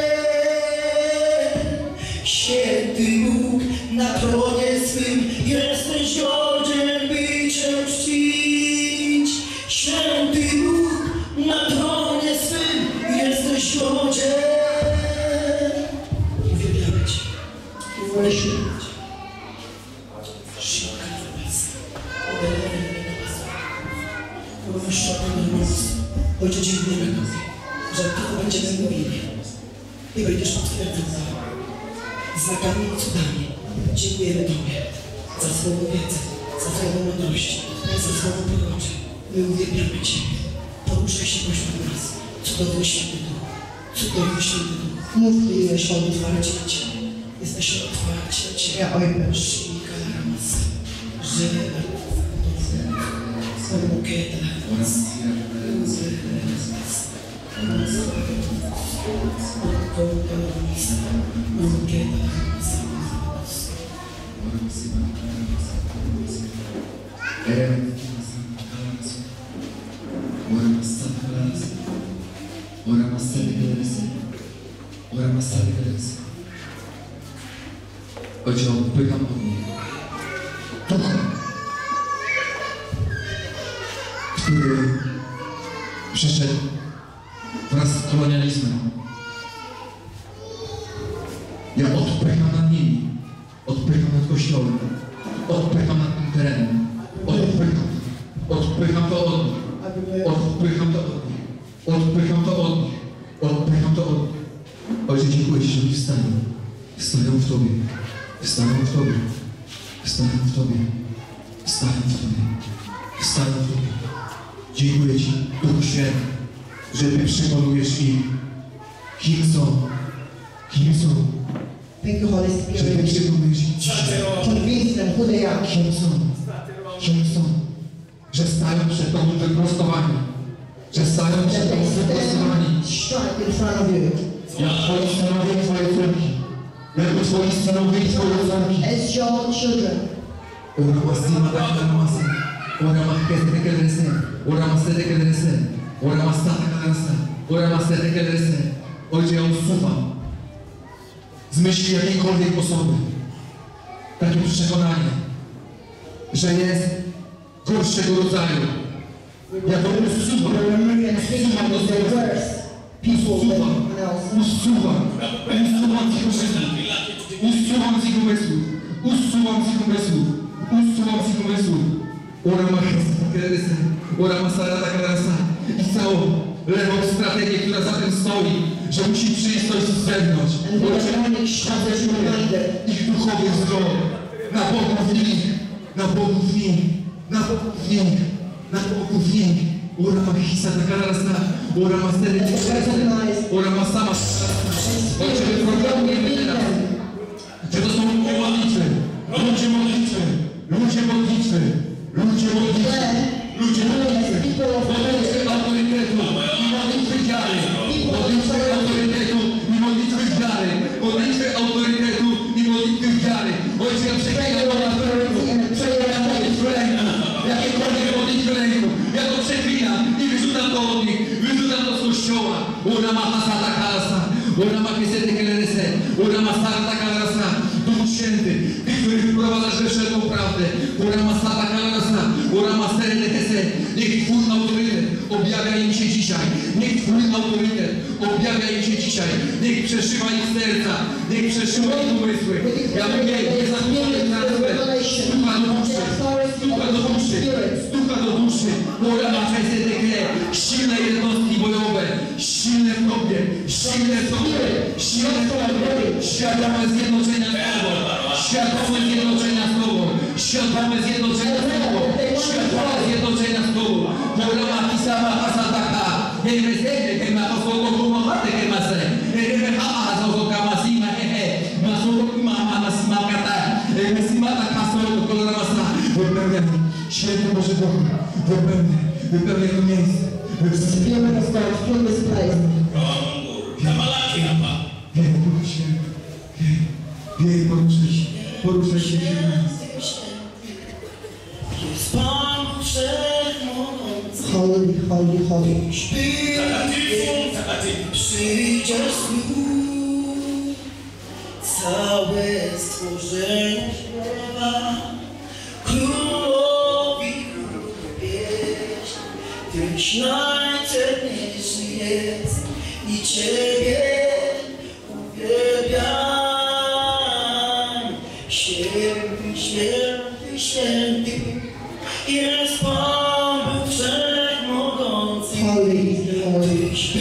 Święty Bóg na tronie swym. Jesteś godzien być czcić. Święty Bóg na tronie swym. Jesteś godzien. Uwielbiamy Cię. worship. Ojcze, dziękujemy Tobie, że tylko będziemy mówili i będziesz potwierdzał znakami i cudami. Dziękujemy Tobie za słowo wiedzy, za słowo mądrości, za słowo prorocze. My uwielbiamy Cię. Poruszaj się pośród nas. Cudowny Święty Duch. Cudowny Święty Duch. Move to you, Jesteś otwarcie. Jesteś otwarcie. Yeah, open. Shika Ramas. Żena. Samoketa Ramas. Ojcze, odpycham od nich ducha, który przeszedł wraz z kolonializmem. Ja odpycham nad nimi, odpycham nad Kościołem, odpycham nad tym terenem, odpycham to od nich, odpycham to od nich, odpycham to od nich, odpycham to od nich. Ojcze, dziękuję Ci, że oni wstaną w Tobie, wstaną w Tobie, wstaną w Tobie, wstaną w Tobie, wstaną w Tobie. Dziękuję Ci, Duchu Święty, że Ty przekonujesz im, kim są, Thank you, Holy że Ty Spirit. przekonujesz im dzisiaj, Convince them who they are. kim są, że stają przed Tobą wyprostowani, że stają That przed Tobą they wyprostowani. stand straight in front of you. Jak Twoi synowie i Twoje córki, jak Twoi synowie i Twoje córki. As your children. Ojcze, ja usuwam z myśli jakiejkolwiek osoby takie przekonanie, że jest gorszego rodzaju. Ja to usuwam. And thinking of the worst people than anyone else. Usuwam z ich umysłów. Usuwam z ich umysłów. Usuwam z ich umysłów. Usuwam z ich umysłów. Ora masarada karasa. I całą lewą strategię, która za tym stoi, że musi przyjść coś z zewnątrz. And the demonic shadows reminded. Ich duchowy wzrok na bogów nich, na bogów nich, na bogów nich, na bogów nich. Ora machisa ta karasa. Ora mastery. Ora masama. Ojcze, wyprogramujemy teraz, że to są ludzie modlitwy, ludzie modlitwy, ludzie modlitwy, ludzie modlitwy, ludzie modlitwy, modlitwy autorytetu i modlitwy wiary, modlitwy autorytetu i modlitwy wiary, modlitwy autorytetu i modlitwy wiary. Ojcze, ja przeklinam modlitwę ręku, jakiekolwiek modlitwy ręku, ja to przeklinam i wyrzucam to od nich, wyrzucam to z Kościoła. Ora mahasata kalasa. Ora makesete kelerese, ora masarta kalarasa, Duch Święty, Ty, który wyprowadzasz we wszelką prawdę, ora masata kalarasa, ora maserte kese, niech Twój autorytet objawia im się dzisiaj, niech Twój autorytet objawia im się dzisiaj. dzisiaj. Niech przeszywa ich serca, niech przeszywa ich umysły. Ja mówię, nie zapomnę transfer. Ducha do duszy. Moja matka jest takie silne jednostki bojowe, silne w Tobie, silne w Tobie, świadome zjednoczenia z Tobą, świadome zjednoczenia z Tobą, świadome zjednoczenia z Tobą, świadome zjednoczenia z Tobą. Moja matka sama hasataka, nie wyzwyczaj, nie ma to słowo kumochate, nie ma se, nie ma haa, zozo kamasima, ma słowo kumama, nasima kata, nasima taka słowo kolora masa. Święty Boże Bogu, wypełnię to miejsce. Spirit of God, fill this place. Wiej, Duchu Święty. Wiej, poruszaj się wśród nas. Jest Pan Wszechmogący. Holy, holy, holy. Przyjdziesz znów, całe stworzenie śpiewa, królowi pieśń, Tyś najcenniejszy jest i Ciebie uwielbiam. Święty, święty, święty jest Pan Bóg Wszechmogący. Holy is the Lord. Tyś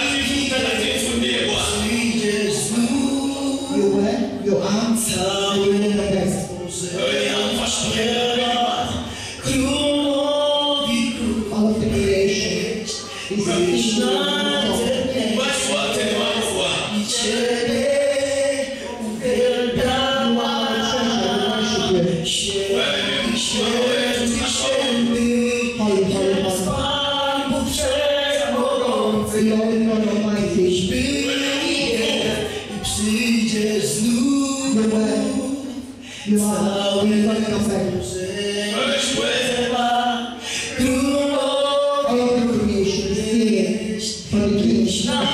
przyjdziesz znów, You are całe stworzenia śpiewa, królowi król. all of the creation. Is Tyś the najcenniejszy i Ciebie uwielbiam. Święty, święty, święty jest Pan Bóg Wszechmogący. Lord God Almighty. I przyjdzie znów You are całe perfect. stworzenia królowi All of the creation is singing for the King.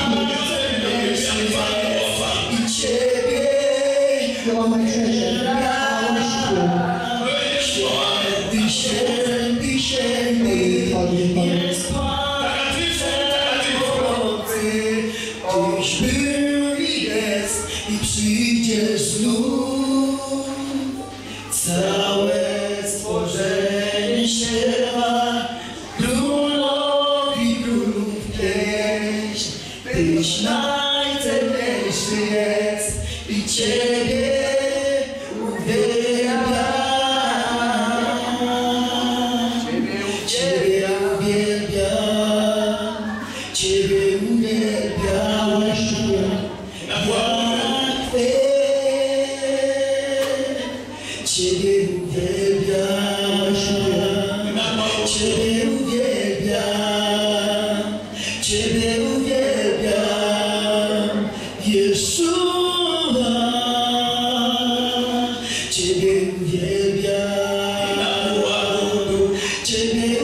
i Ciebie You are my treasure. I worship you. święty, święty, święty Holy, holy. jest Pan Wszechmogący. Tyś był i jest i przyjdzie znów, całe stworzenie śpiewa, królowi królów pieśń. Tyś najcenniejszy jest i Ciebie uwielbiam. Ciebie uwielbiam, Ciebie uwielbiam. Jahwe, Ciebie uwielbiam, Ciebie uwielbiam, Ciebie uwielbiam, Jeszua, Ciebie uwielbiam, Ciebie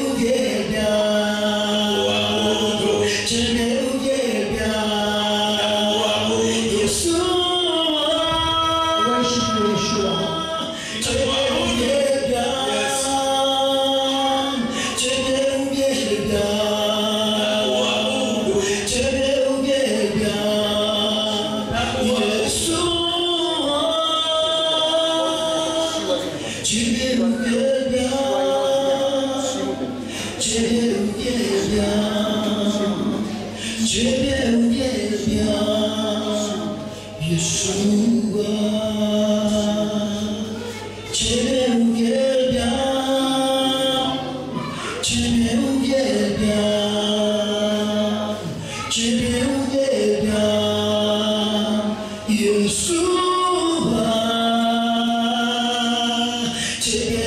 uwielbiam, Ciebie uwielbiam, Jeszua. Worship you, Yeshua. Ciebie uwielbiam, Ciebie uwielbiam, Ciebie uwielbiam, Jeszua. Ciebie uwielbiam, Ciebie uwielbiam, Ciebie uwielbiam, Jeszua. Ciebie uwielbiam, Ciebie uwielbiam, Ciebie uwielbiam, Jeszua. Ciebie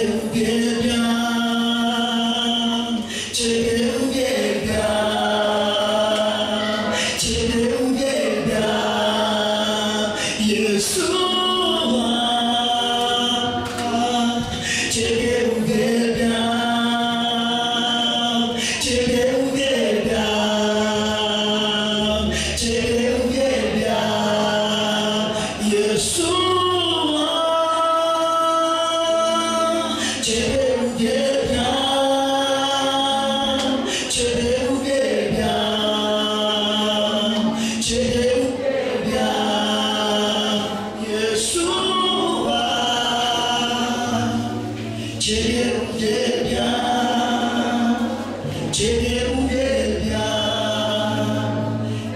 uwielbiam, Ciebie uwielbiam, Ciebie uwielbiam, Jeszua.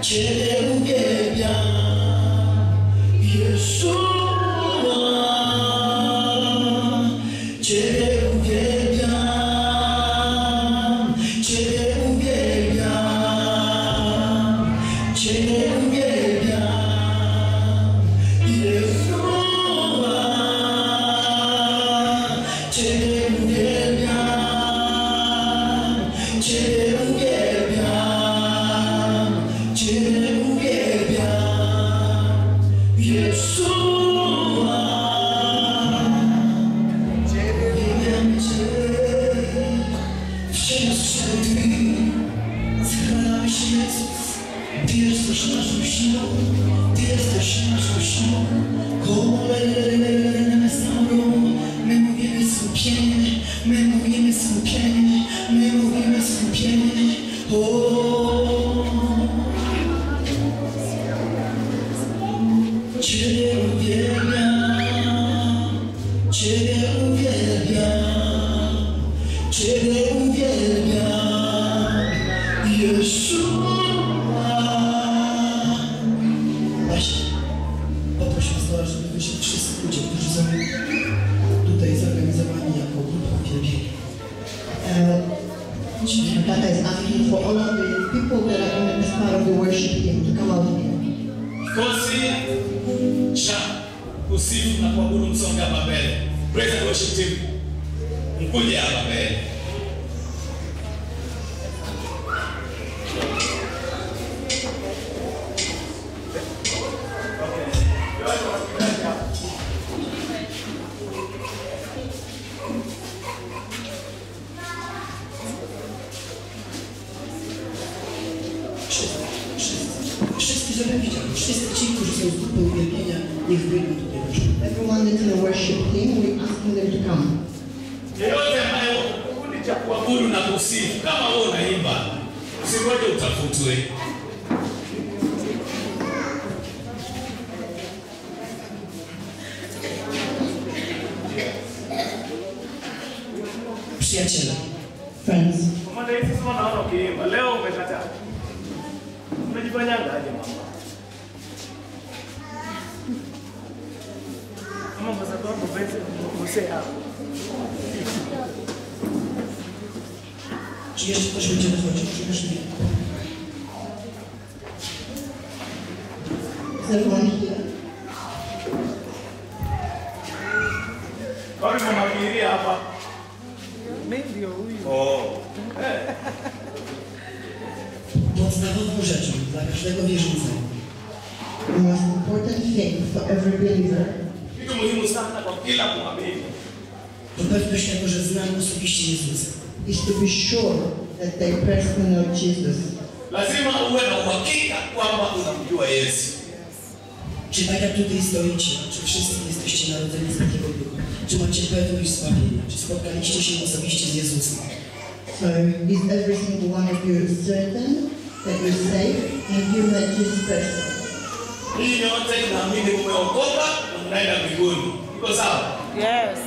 Ciebie uwielbiam, Jeszua. Ciebie uwielbiam, Ciebie uwielbiam, Ciebie uwielbiam, Jeszua. Ciebie uwielbiam, Ciebie uwielbiam, Ciebie uwielbiam, Jeszua. Ciebie uwielbiam Cię, wszystkie dni schylamy się Jezus. Ty jesteś naszą siłą, Ty jesteś naszą siłą. My mówimy skupienie, my mówimy skupienie, my mówimy skupienie. Ciebie uwielbiam, Ciebie uwielbiam, Ciebie uwielbiam, Jeszua. Właśnie, poproszę Pastora, żeby wyszli wszyscy ludzie, którzy są tutaj zorganizowani jako grupa uwielbienia. Tata is asking for all of the people that are in as part of the worship team to come out here. Kikosi cha kusifu na kuabudu msonge hapa mbele. Praise and worship team. Mkuje hapa mbele. Wszyscy, żeby widział, wszyscy ci, którzy są z grupy uwielbienia, niech wyjdą tutaj do przodu. Everyone that's in the worship team, we're asking them to come. Yeyote ambaye kikundi cha kuabudu na kusifu, kama wewe unaimba, usingoje utafutwe. Przyjaciele, Friends, Komanda hizi sema naona ukiimba. Leo umekataa. Umejifanyaga aje mama? Mama kwa sababu basi mkosea hapo. czy jeszcze ktoś będzie wychodził? Przecież nie. is everyone here? Kwa hivyo mnafikiria hapa. Mimi ndio huyu. Oh. Podstawową rzeczą dla każdego wierzącego The most important thing for every believer Kitu muhimu sana kwa kila muamini. to pewność tego, że znamy osobiście Jezusa. is to be sure that they personally know Jesus. Lazima uwe na uhakika kwamba unamjua Yesu. Czy tak jak tutaj stoicie, czy wszyscy jesteście narodzeni z takiego ducha? Czy macie pewność zbawienia? Czy spotkaliście się osobiście z Jezusem? So is every single one of you certain that you're saved and you met Jesus personally? Hii nyote naamini umeokoka na mnaenda mbinguni. Iko sawa? Yes.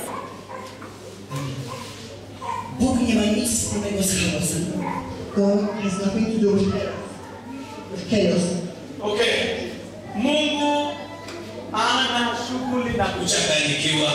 Bóg nie ma nic wspólnego z chaosem. God has nothing to do with chaos. Okay. Mungu ana shughuli na kuchanganyikiwa.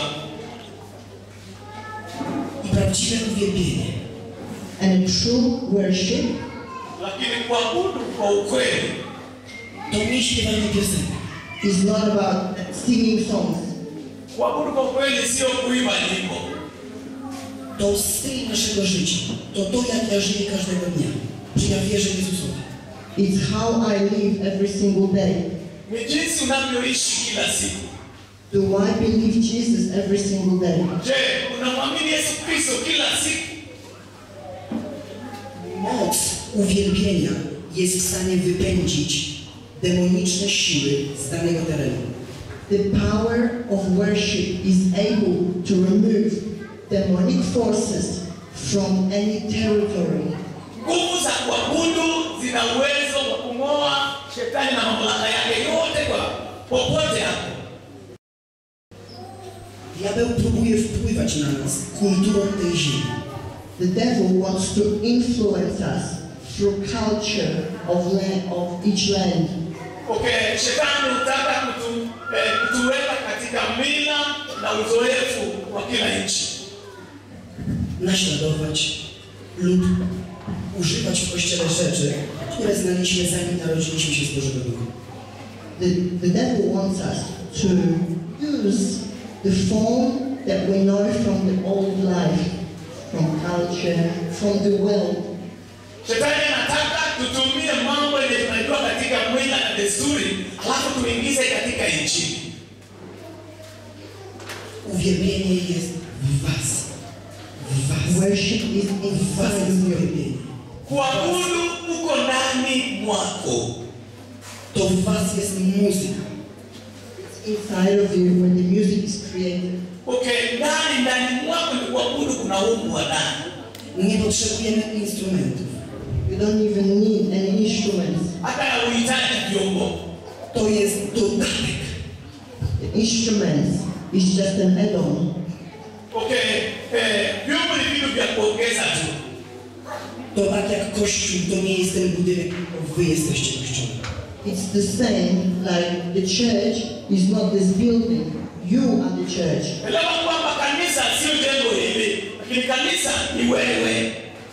I prawdziwe uwielbienie And a true worship Lakini kuabudu kwa ukweli to nie śpiewanie piosenek. is not about singing songs. kuabudu kwa ukweli sio kuimba nyimbo. To styl naszego życia. To jak ja żyję każdego dnia. Czy ja wierzę Jezusowi. It's how I live every single day. Ni jinsi unavyoishi kila siku. Do I believe Jesus every single day? Je, unamwamini Yesu Kristo kila siku? Moc uwielbienia jest w stanie wypędzić demoniczne siły z danego terenu. The power of worship is able to remove demonic forces from any territory. Nguvu za kuabudu zina uwezo wa kung'oa shetani na mamlaka yake yote kwa popote hapo. Diabeł próbuje wpływać na nas kulturą tej ziemi. The devil wants to influence us through culture of each land. Okay, shetani hutaka kutuweka katika mila na uzoefu wa kila nchi. Naśladować lub używać w Kościele rzeczy, które znaliśmy zanim narodziliśmy się z Bożego Ducha. The devil wants us to use the form that we know from the old life, from culture, from the world. Shetani anataka tutumie mambo yenye tunajua katika mila na desturi, halafu tuingize katika injili. Uwielbienie jest w was. Worship is inside you. Kuabudu uko ndani mwako. To w was jest muzyka. It's inside of you when the music is created. Okay, ndani mwako ni kuabudu kunaumbwa ndani. Nie potrzebujemy instrumentów. You don't even need any instruments. Hata uhitaji vyombo. To jest dodatek. The instruments is just an add-on. Okay, vyombo ni vitu vya kuongeza tu. To tak jak Kościół, to nie jest ten budynek, tylko wy jesteście Kościołem. It's the same like the church is not this building. You are the church. Elewa kwamba kanisa sio jengo hili, lakini kanisa ni wewe.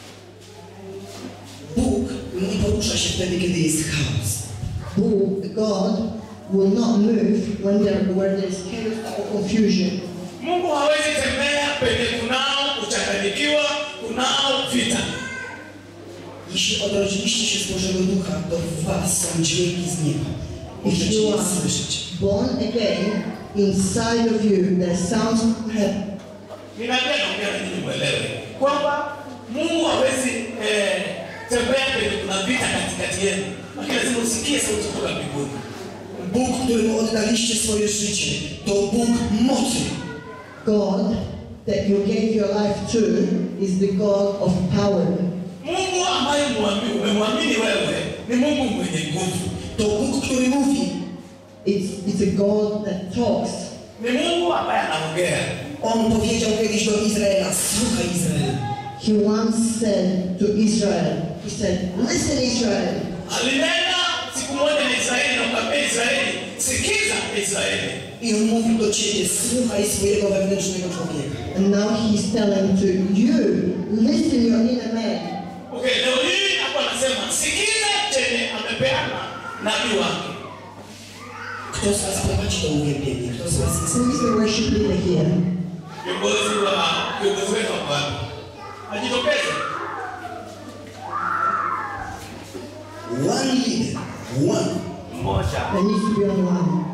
Bóg nie porusza się wtedy, kiedy jest chaos. God will not move where there's chaos or confusion. Mungu hawezi tembea penye kunao kuchanganyikiwa, kunao vita. Jeśli odrodziliście się z Bożego Ducha, to w was są dźwięki z nieba. Możecie je słyszeć. Born again, inside of you there sounds from heaven. Ninaongea na nyinyi mwelewe kwamba Mungu hawezi tembea penye kuna vita katikati yenu, lakini lazima usikie sauti kutoka mbinguni. Bóg, któremu oddaliście swoje życie, to Bóg mocy. God that you gave your life to is the God of power. Mungu ambaye umemwamini wewe ni Mungu mwenye nguvu. To Bóg, który mówi. It's a God that talks. Ni Mungu ambaye anaongea. On powiedział kiedyś do Izraela, słuchaj Izrael. He once said to Israel, he said, listen Israel. Alinena siku moja na Israeli na kumwambia Israeli, sikiza Israeli. I on mówi do ciebie, słuchaj swojego wewnętrznego człowieka. And now he's telling to you, listen your inner man. Okay, leo hii hapo anasema sikiza chenye amepeana nabii wake. Kto z was prowadzi to uwielbienie? Kto z was jest? Who is the worship leader here? Kiongozi wetu hapa. Ajitokeze. One leader. One. Mmoja. There needs to be only one.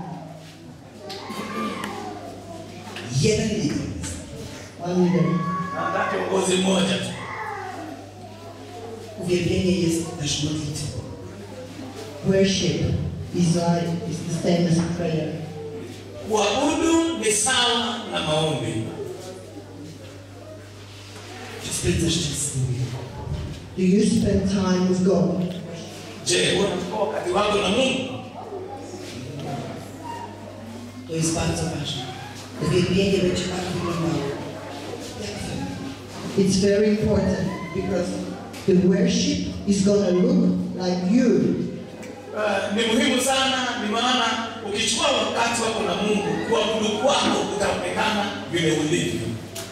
Jeden leader. One leader. Na kiongozi mmoja tu. Uwielbienie jest też modlitwą. Worship is the same as prayer. Kuabudu ni sawa na maombi. Czy spędzasz czas z Bogiem? Do you spend time with God? Je, unachukua wakati wako na Mungu? To jest bardzo ważne. Uwielbienie będzie tak wyglądało. It's very important because the worship is going to look like you. Ni muhimu sana, ni maana ukichukua wakati wako na Mungu, kuabudu kwako kutaonekana vile ulivyo.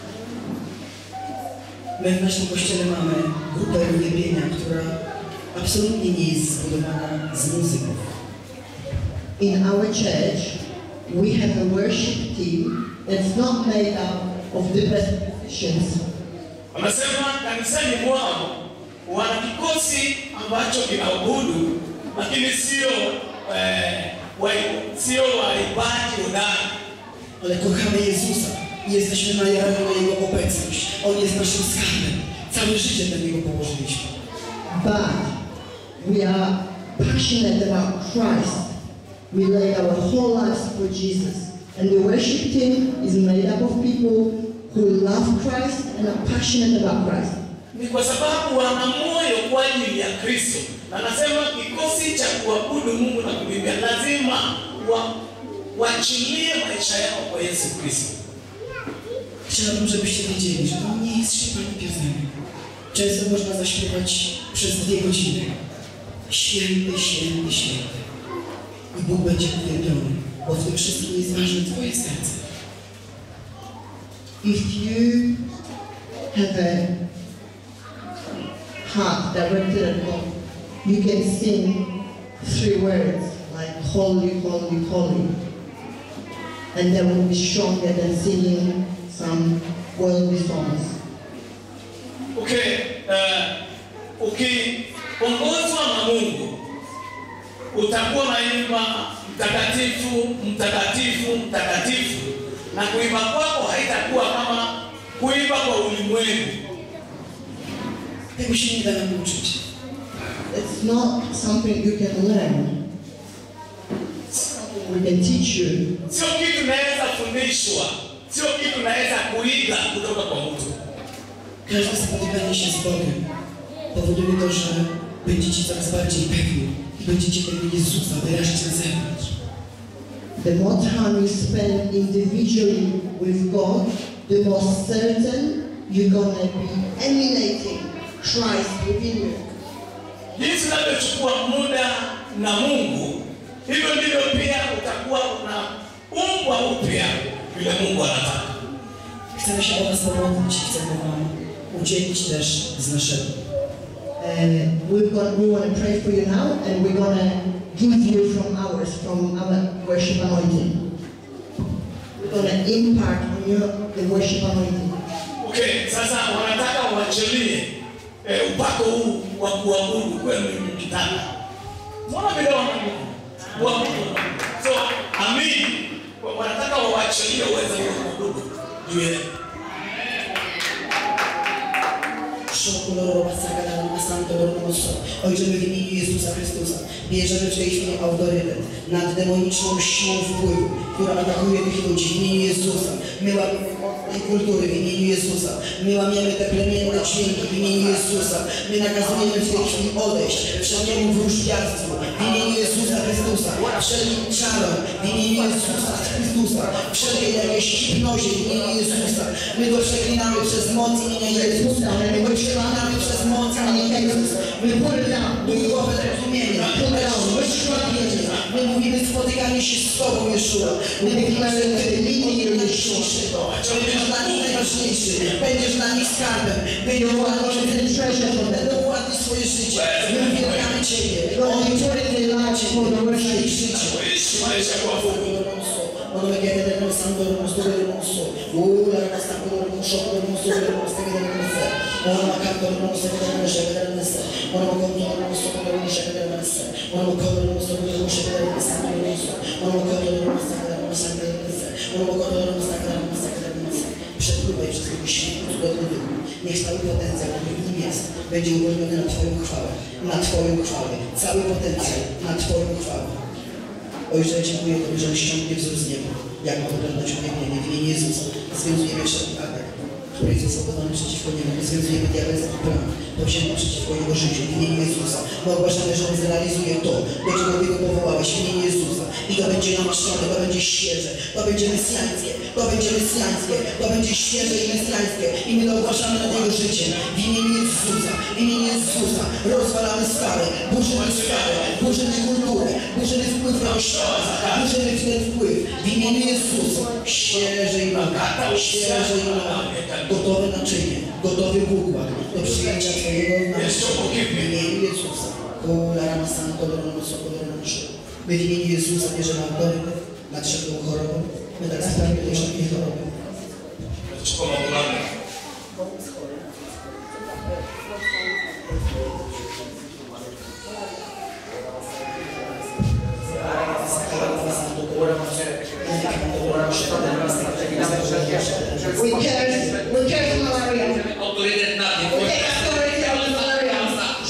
My w naszym kościele mamy grupę uwielbienia, która absolutnie nie jest zbudowana z muzyków. In our church, we have a worship team that's not made up of the best musicians. Anasema kanisani mwao wana kikosi ambacho kinaabudu, lakini sio waibaji hodari. Ale kochamy Jezusa i jesteśmy najarani na Jego obecność. On jest naszym skarbem. Całe życie dla Niego położyliśmy. But we are passionate about Christ. We lay our whole lives for Jesus. And the worship team is made up of people who love Christ and are passionate about Christ. Ni kwa sababu wana moyo kwa ajili ya Kristo. Na nasema kikosi cha kuabudu Mungu na kuimbia lazima waachilie maisha yao kwa Yesu Kristo. Chciałbym, żebyście wiedzieli, że to nie jest śpiewanie piosenek. Często można zaśpiewać przez 2 godziny. Święty, święty, święty. I Bóg będzie uwielbiony, bo w tym wszystkim jest ważne Twoje serce. If you have a heart directed at God, you can sing 3 words like holy, holy, holy. And that will be stronger than singing some worldly songs. Ukiongozwa na Mungu utakuwa naimba mtakatifu, mtakatifu, mtakatifu, na kuimba kwako haitakuwa kama kuimba kwa ulimwengu. Tego się nie da nauczyć. It's not something you can learn. We can teach you. Sio kitu naweza fundishwa, sio kitu naweza kuiga kutoka kwa mtu. Każde spotkanie się z Bogiem powoduje to, że będziecie coraz bardziej pewni i będziecie tego Jezusa wyrazić na zewnątrz. The more time you spend individually with God, the more certain you're going to be emanating Christ within you. Jinsi unavyochukua muda na Mungu, hivyo ndivyo pia utakuwa unaumbwa upya vile Mungu anataka. Chcemy się o Was pomodlić, chcemy Wam udzielić też z naszego. We want to pray for you now, and we're going to give you from our worship anointing. We're going to impact on you the worship anointing. Sasa wanataka uachilie upako huu wa kuabudu kwenu mkitaka. Mbona vile kuabudu? So, amini, wanataka waachilie uweze kuabudu. Jue. Ojcze, my w imieniu Jezusa Chrystusa bierzemy w tej chwili autorytet nad demoniczną siłą wpływu, która atakuje tych ludzi w imieniu Jezusa. My łamiemy tej kultury w imieniu Jezusa. My łamiemy te plemienne dźwięki w imieniu Jezusa. My nakazujemy w tej chwili odejść wszelkiemu wróżbiarstwu w imieniu Jezusa Chrystusa, wszelkim czarom w imieniu Jezusa Chrystusa, wszelkiej jakiejś hipnozie w imieniu Jezusa. My go przeklinamy przez moc imienia Jezusa. My go przeklinamy przez moc imienia Jezusa. My duchowe zrozumienie, my mówimy spotykanie się z Tobą, Jeszua. My mówimy, że Ty nigdy nie najważniejszy. Będziesz dla nich najważniejszy. Będziesz dla nich skarbem. Będziesz będą ułatwić swoje życie. My uwielbiamy Ciebie. Oni Twoje wylacie, będą ich życie. Ono me queda de no santo hermoso de hermoso. La casa por hermoso de hermoso de hermoso de hermoso. Ono ma canto hermoso de hermoso de hermoso. Ono ma canto hermoso de hermoso de hermoso. Ono ma canto hermoso de hermoso de hermoso. Ono ma canto hermoso de hermoso de hermoso. Ono ma canto hermoso de hermoso de hermoso. Przepływaj przez tego świętego cudownego. Niech cały potencjał, który w nim jest, będzie uwolniony na Twoją chwałę. Na Twoją chwałę. Cały potencjał na Twoją chwałę. Ojcze, dziękuję Tobie, że ściągnie wzór z nieba. Jak ma wyglądać uwielbienie w imieniu Jezusa. Związujemy wszelki atak, który jest wysłowany przeciwko niemu. Związujemy diabelski plan, powzięty przeciwko jego życiu w imieniu Jezusa. Bo ogłaszamy, że on zrealizuje to, do czego Ty go powołałeś w imieniu Jezusa. I to będzie namaszczone, to będzie świeże, to będzie mesjańskie, to będzie mesjańskie, to będzie świeże i mesjańskie. I my to ogłaszamy nad jego życiem w imieniu Jezusa. W imieniu Jezusa rozwalamy stare, burzymy kulturę, burzymy wpływ na kościoła, burzymy w ten wpływ w imieniu Jezusa. Świeże i nowe, świeże i nowe, gotowe naczynie, gotowy układ do przyjęcia Twojego namaszczenia w imieniu Jezusa. My w imieniu Jezusa bierzemy autorytet nad wszelką chorobą. My tak sprawimy tej wszelkiej choroby. We curse malaria. Autorytet nad nim. We take authority over malaria.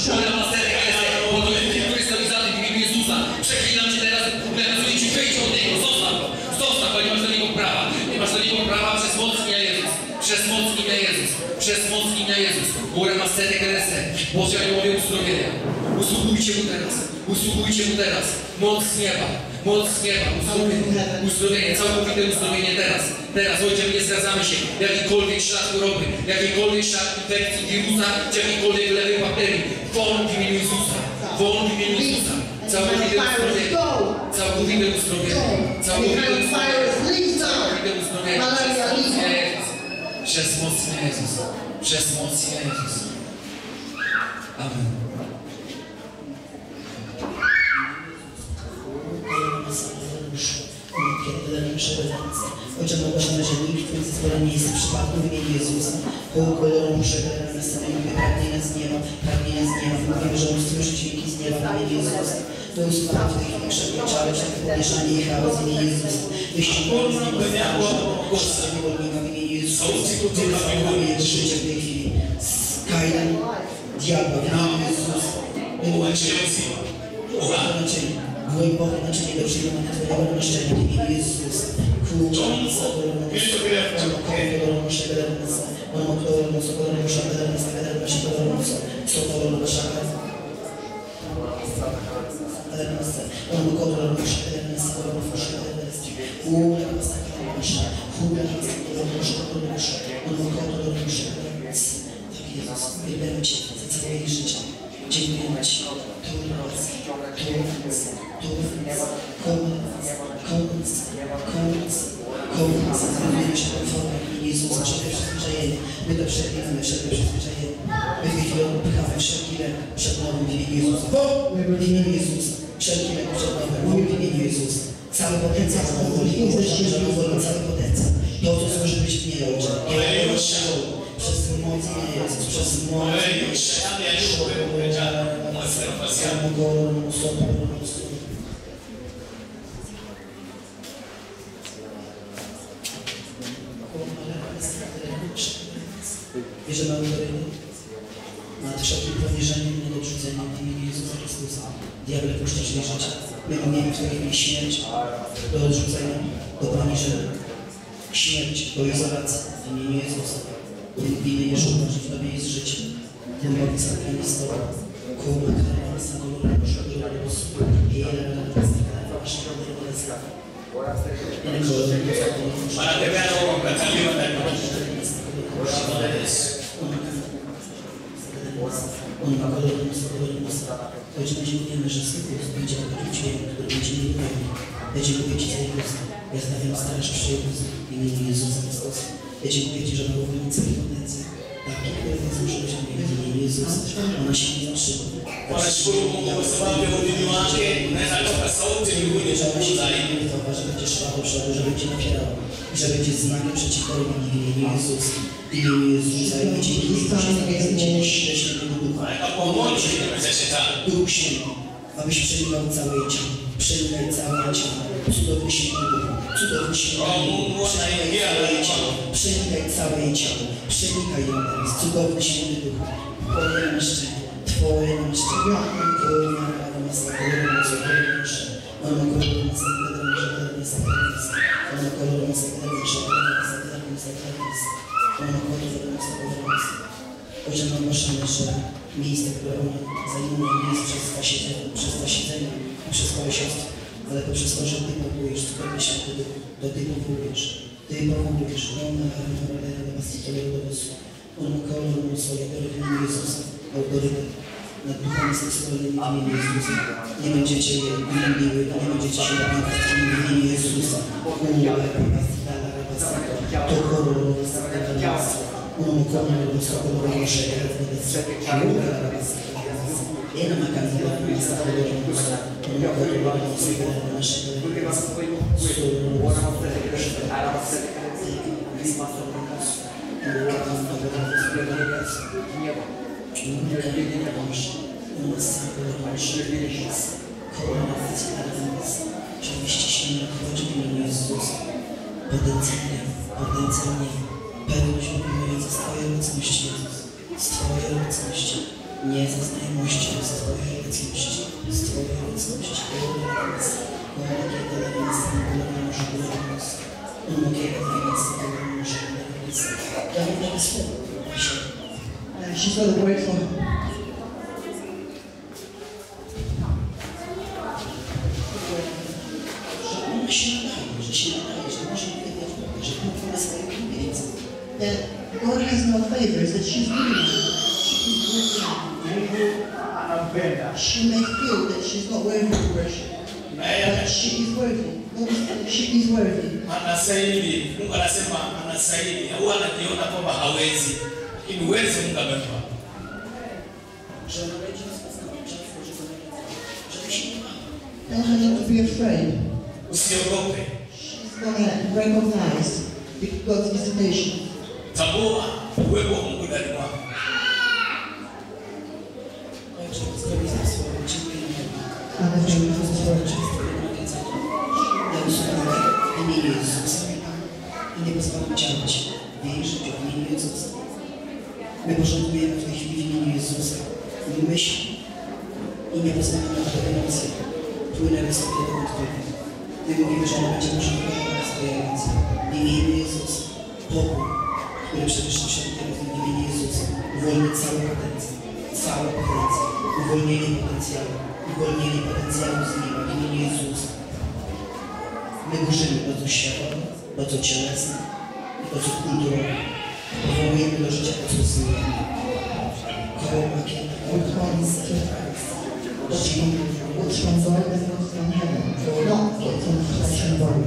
Przeklinam Cię teraz, nakazuję Ci wyjść od niego, zostaw, bo nie masz do niego prawa. Nie masz do niego prawa przez moc imienia Jezus. Przez moc imienia Jezus. Przez moc imienia Jezus. Góra ma serek LSE. Boże aniołowie uzdrowienia. Usługujcie mu teraz. Usługujcie mu teraz. Moc z nieba. Moc z nieba. Uzdrowienie. Całkowite uzdrowienie teraz. Teraz, Ojcze, my nie zgadzamy się. Jakikolwiek ślad choroby, jakikolwiek ślad infekcji, wirusa, czy jakikolwiek lewej bakterii. Wolę w imieniu Jezusa. Wolę w imieniu Jezusa. Całkowite uzdrowienie. Całkowite uzdrowienie. Całkowite uzdrowienie. Całkowite uzdrowienie. Przez moc Jezusa. Przez moc Jezusa. Amen. Ojcze, ogłaszamy, że nikt w tym zespole nie jest w przypadku w imieniu Jezusa. Koło koloru muszę następnie pragnienia z nieba. Mówimy, że on słyszy dźwięki z nieba w imieniu Jezusa. To usuwamy w tej chwili wszelkie wszelkie pomieszanie i chaos w imieniu Jezusa. Wyścigamy z nieba niewolnika w imieniu Jezusa. Wykonamy jego życie w tej chwili. Kajdan diabła w imieniu Jezusa. Głębokie naczynie do przyjmowania Twojego namaszczenia w imieniu Jezusa. Wielbiamy Cię za całe jej życie. Dziękujemy Ci. Koniec. Zmieniamy się platformę w imieniu Jezusa. Wszelkie przyzwyczajenie. My to przeklinamy, wszelkie przyzwyczajenie. My w tej chwili odpychamy wszelki lek przed nowym w imieniu Jezusa. W imieniu Jezusa. Wszelki lek przed nowym w imieniu Jezusa. Cały potencjał cały potencjał. To, co służy być w niej, Ojcze. Przez moc imienia Jezus, przez moc bierzemy autorytet nad wszelkim poniżeniem i odrzuceniem w imieniu Jezusa Chrystusa. Diable, puszczasz jej życie. My umiemy w Twojej chwili śmierć do odrzucenia, do poniżenia. Śmierć do izolacji w imieniu Jezusa. W imieniu Jeszua, że w Tobie jest życie. Ten Bóg zatknięty z Tobą. Kurwa, która jest na górę, proszę do Jezusa. I jeden raz Ojcze, dziękujemy, że z tego będzie taki dźwięk, który będzie niewygodny. Ja dziękuję Ci za Jego usta. Ja stawiam straż przy Jego usta w imieniu Jezusa Chrystusa. Ja dziękuję Ci, że ma uwolnić cały potencjał. Taki, który nie zmuszyłeś mnie w imieniu Jezusa. Ona się nie zatrzyma. Wanashukuru Mungu kwa sababu ya udini wake, unaweza toka sauti mbinguni Że ona się nie wycofa, że będzie szła do przodu, że będzie napierała. I że będzie znakiem przeciwko w imieniu Jezusa. W imieniu Jezusa. I będzie ściśle Świętego Ducha. pomocy za shetani. Duch Święty, abyś przenikał całe jej ciało. Przenikaj całe jej ciało. Cudowny Święty Duch. Cudowny Święty Duch. Przenikaj całe jej ciało. Przenikaj całe jej ciało. Przenikaj ją teraz. Cudowny Święty Duch. Twoje namaszczenie. Twoje namaszczenie. Ojcze, mam ogłaszane, że miejsce, które ona zajmuje, nie jest przez zasiedzenie i przez Twoje siostry, ale poprzez to, że Ty powołujesz, zupełnie się do Ty powołujesz. Ty powołujesz. Autorytet nad duchami seksualnymi w imieniu Jezusa. Nie będziecie je gnębiły, nie będziecie się napiwać w imieniu Jezusa. Oczywiście się nie nadchodzi w imieniu Jezusa. Potencjalnie pewność wypływająca z Twojej obecności, Jezus. Z Twojej obecności. Nie ze znajomości, ale z Twojej obecności. Z Twojej obecności. She's got to wait for ona się nadaje, że może uwielbiać Boga, że Bóg ma swoje miejsce. That God has no favors, that she's giving him. Mungu anampenda. She may feel that she's not worthy to worship, but she is worthy. She is worthy. Anastahili. Mungu anasema anastahili. Au anajiona kwamba hawezi. Lakini uwezo Mungu amempa. Że ona będzie rozpoznała, że to się nie ma. Tell her not to be afraid. Usiogope. She's gonna recognize God's visitation. Tambua uwepo wa Mungu ndani mwako. Ojcze, zgodnie z Słowem, dziękujemy. Father, thank you for this word. W imieniu Jezusa. I nie pozwalam działać w jej życiu, w imieniu Jezusa. My porządkujemy w tej chwili w imieniu Jezusa myśli i nie pozwalamy na te emocje płynęły sobie do odkrycia. My mówimy, że ona będzie porządkowana swoje emocje. W imieniu Jezusa. Pokój, który przewyższa wszelkie rozum, w imieniu Jezusa. Uwolni cały potencjał. Uwolnienie potencjału z nieba w imieniu Jezusa. My burzymy to, co światowe, to, co cielesne, to, co kulturowe. Powołujemy do życia to, co złe. What's from God and what's from heaven, not what's from flesh and body.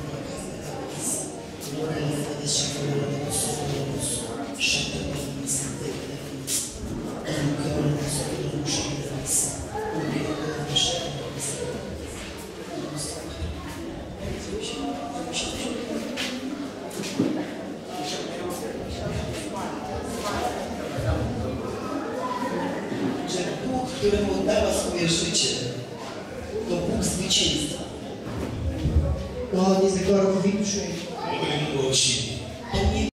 Że Bóg, któremu oddała swoje życie, to Bóg zwycięstwa. God is a God of victory. Mungu ni Mungu wa ushindi. To nie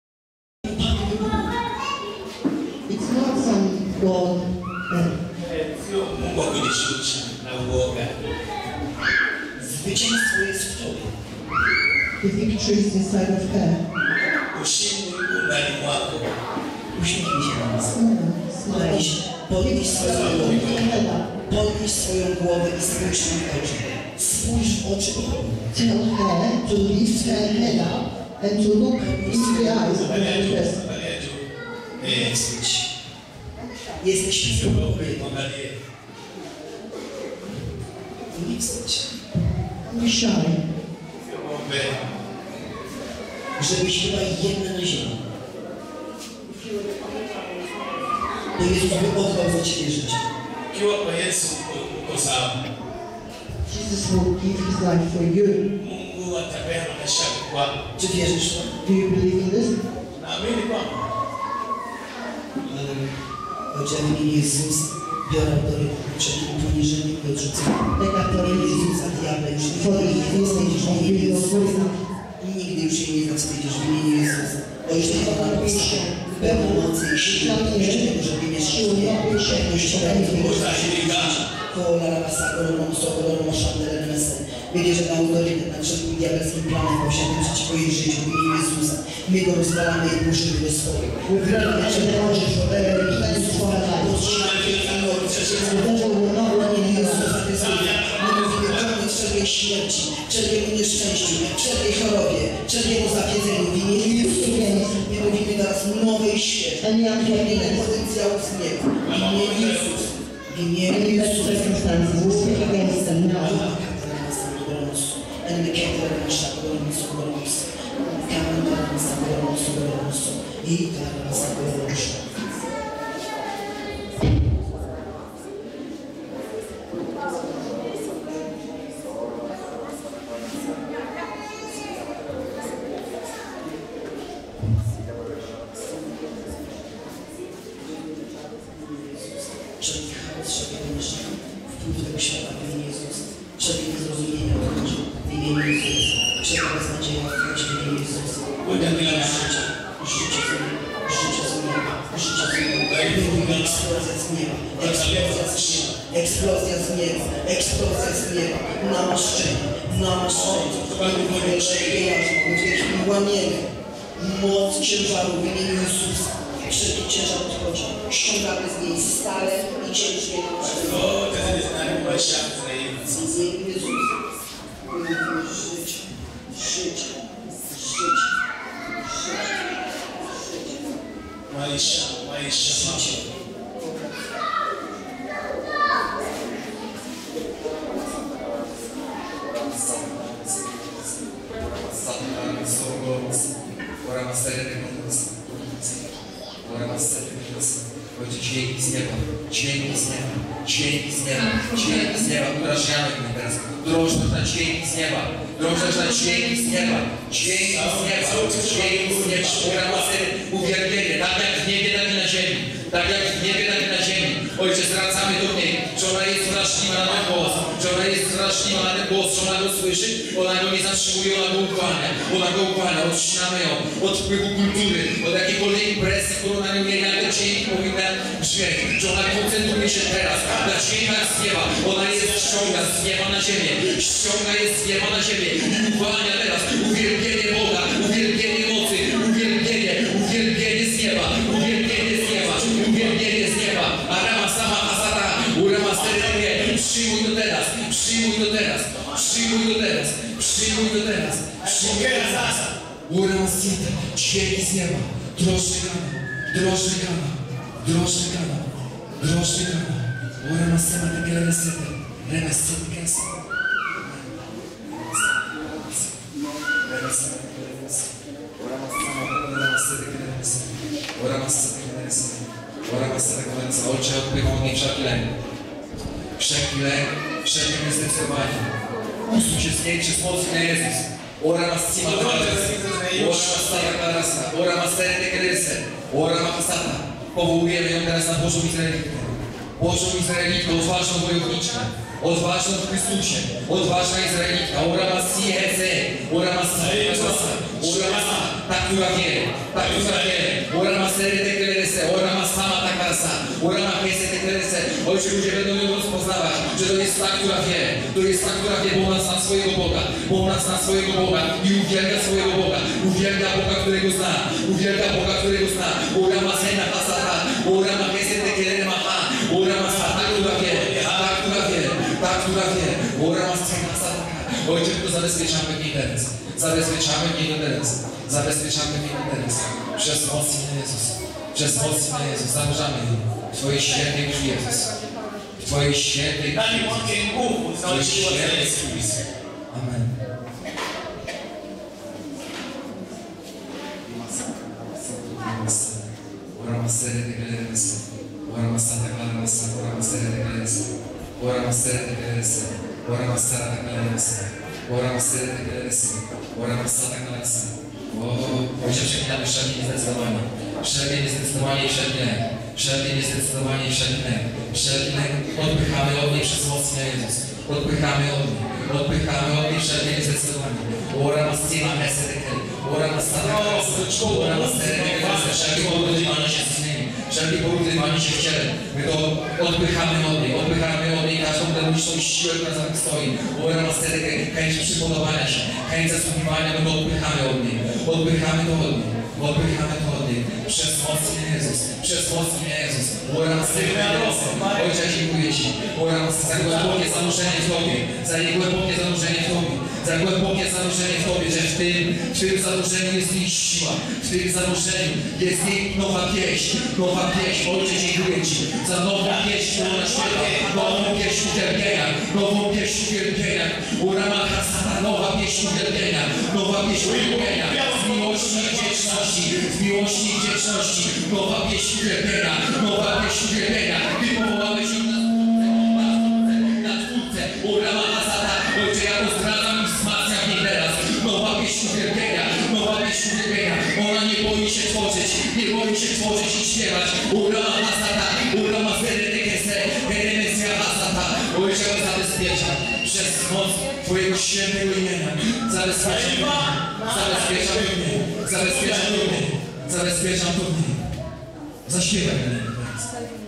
It's not some God Sio Mungu wa kujishusha na uoga. zwycięstwo jest w Tobie. the victory is inside of her. Ushindi uko ndani mwako. Uśmiechnij się do nas. Smile. Podnieś swoją głowę. Head up. Podnieś swoją głowę i spójrz mi w oczy. Spójrz w oczy Bogu. Tell her to lift her head up and to look into the eyes of the person. Angalia juu. Nie wstydź. Jesteś piękną kobietą. Angalia. Nie wstydź. Don't be shy. Siogope. Żebyś była jedna na ziemi. To Jezus by oddał za Ciebie życie. Ukiwa kwa Yesu uko sawa. Jesus will give his life for you. Mungu atapeana maisha kwako. Czy wierzysz w to? Do you believe in this? Naamini kwamba Ojcze, w imieniu Jezusa biorę autorytet przed tym poniżeniem i odrzuceniem. Take W imieniu authority Jezusa, diable, już for nigdy the nie wstydzisz w imieniu Jezusa. healing. Nigdy już się nie zawstydzisz w imieniu Jezusa. O, już tylko na pełną mocy i siły, jeszcze tego, że nie szczytnie, pewność My bierzemy autorytet nad wszelkim diabelskim planem posiadanym przeciwko jej życiu w imieniu Jezusa. My go rozwalamy i burzymy do swoju. Wszelkiej śmierci, wszelkiemu nieszczęściu, wszelkiej chorobie, wszelkiemu zawiedzeniu w imieniu Jezusa. My mówimy teraz nowej świecie, innego potencjału z nieba. W imieniu Jezusa. W imieniu Jezusa. And the capital of the Shakodon Sokoros, Kaman Sokoros, Eat Sokoros. Wszelki chaos, wszelkie wyniszczenie, wpływ tego świata w imieniu Jezusa, wszelkie niezrozumienie odchodzi w imieniu Jezusa, wszelka beznadzieja odchodzi w imieniu Jezusa. Życie z nieba, życie z nieba, życie z nieba, eksplozja z nieba, eksplozja z nieba, eksplozja z nieba, eksplozja z nieba, namaszczenie, namaszczenie, łamiemy moc ciężaru w imieniu Jezusa. Wszelki ciężar odchodzi, ściągamy z niej stale i ciężkie zote zile zinaniuma shaka zaidi. z imieniu Jezusa. Życie. maisha życie. Ojcze, dźwięki z nieba, dźwięki z nieba, dźwięki z nieba, dźwięki z nieba, udrażniamy mnie teraz. Drążność na dźwięki z nieba, drążność na dźwięki z nieba, dźwięki z nieba, dźwięki z nieba, uwielbienie, tak jak w niebie, tak i na ziemi, tak jak w niebie, tak i na ziemi. Ojcze, zwracamy do niej, że ona jest wrażliwa na ten głos, że ona jest wrażliwa na ten głos, że ona go słyszy, ona go nie zatrzymuje, ona go ukłania, odcinamy ją od wpływu kultury, od jakiejkolwiek presji, którą na nią jej te dźwięki powinna brzmieć, że ona koncentruje się teraz na dźwiękach z nieba, ona jest ściąga z nieba na ziemię, ściąga jest z nieba na ziemię i uwalnia teraz uwielbienie Boga, uwielbienie mocy, uwielbienie z nieba, uwielbienie z nieba, uwielbienie z nieba, a rama sama hasata, urama serenie, przyjmuj to teraz, przyjmuj to teraz, przyjmuj to teraz, przyjmuj to teraz, przyjmuj to teraz, urama sita, dźwięki z nieba, drożdży gana, urama sama tekele resete, remesete kesa. Ojcze, odpływam od niej wszelki lęk. Wszelki lęk, wszelkie niezdecydowanie. Usuń się z niej przez moc na Jezus. Ora masima ora masterete krese, ora makasata. Powołujemy ją teraz na Bożą Izraelitkę. Bożą Izraelitkę, odważną wojowniczkę. Odważną w Chrystusie, odważna Izraelitka, ora masiese, ora masata, ta, która wie, ora masere teklerese, ora masama takarasa, ora makese teklerese. Ojcze, ludzie będą ją rozpoznawać, że to jest ta, która wie, bo ona zna swojego Boga, i uwielbia swojego Boga, uwielbia Boga, którego zna, ora masena pasata, ora makese teklere maha, ora masata, która wie, ora masena sataka. Ojcze, to zabezpieczamy w niej teraz, przez moc imienia Jezus, zanurzamy ją w Twojej świętej krwi, Jezus, w Twojej świętej krwi, Amen. Ora masere de galeres, ora masata galeres, ora masere de galeres, ora masere de galeres, ora masata galeres, ora masere de galeres, ora masata galeres. Ojcze, przeklinamy wszelkie niezdecydowanie i wszelkie lęk. Wszelki lęk odpychamy od niej przez moc na Jezus. Odpychamy od niej wszelkie niezdecydowanie. Ora masima meserekel, ora masata galeres, ora masere de galeres, wszelkie porównywanie się z innymi, wszelkie porównywanie się w ciele. My to odpychamy od niej każdą demoniczną siłę, która za tym stoi. Ora maserekel, chęć przypodobania się, chęć zasługiwania, my to odpychamy od niej. Przez moc imienia Jezus. Ora maserekel, Ojcze, dziękuję Ci. Ora maserekel, za głębokie zanurzenie w Tobie, za głębokie zanurzenie w Tobie, że w tym zanurzeniu jest jej siła, w tym zanurzeniu jest jej nowa pieśń. Ojcze, dziękuję Ci za nową pieśń, którą ona śpiewa, nową pieśń uwielbienia. Ora makasata, nowa pieśń uwielbienia, z miłości i wdzięczności, nowa pieśń uwielbienia. Ty powołałeś ją na Twórcę, ora makasata. Ojcze, ja pozdrawiam i wzmacniam jej teraz. Nowa pieśń uwielbienia. Ona nie boi się tworzyć i śpiewać. Ora makasata, ora maserete kese, eremesia hasata. Ojcze, ja zabezpieczam przez moc Twojego świętego imienia. Zabezpieczam to w niej. Zaśpiewaj na niego teraz.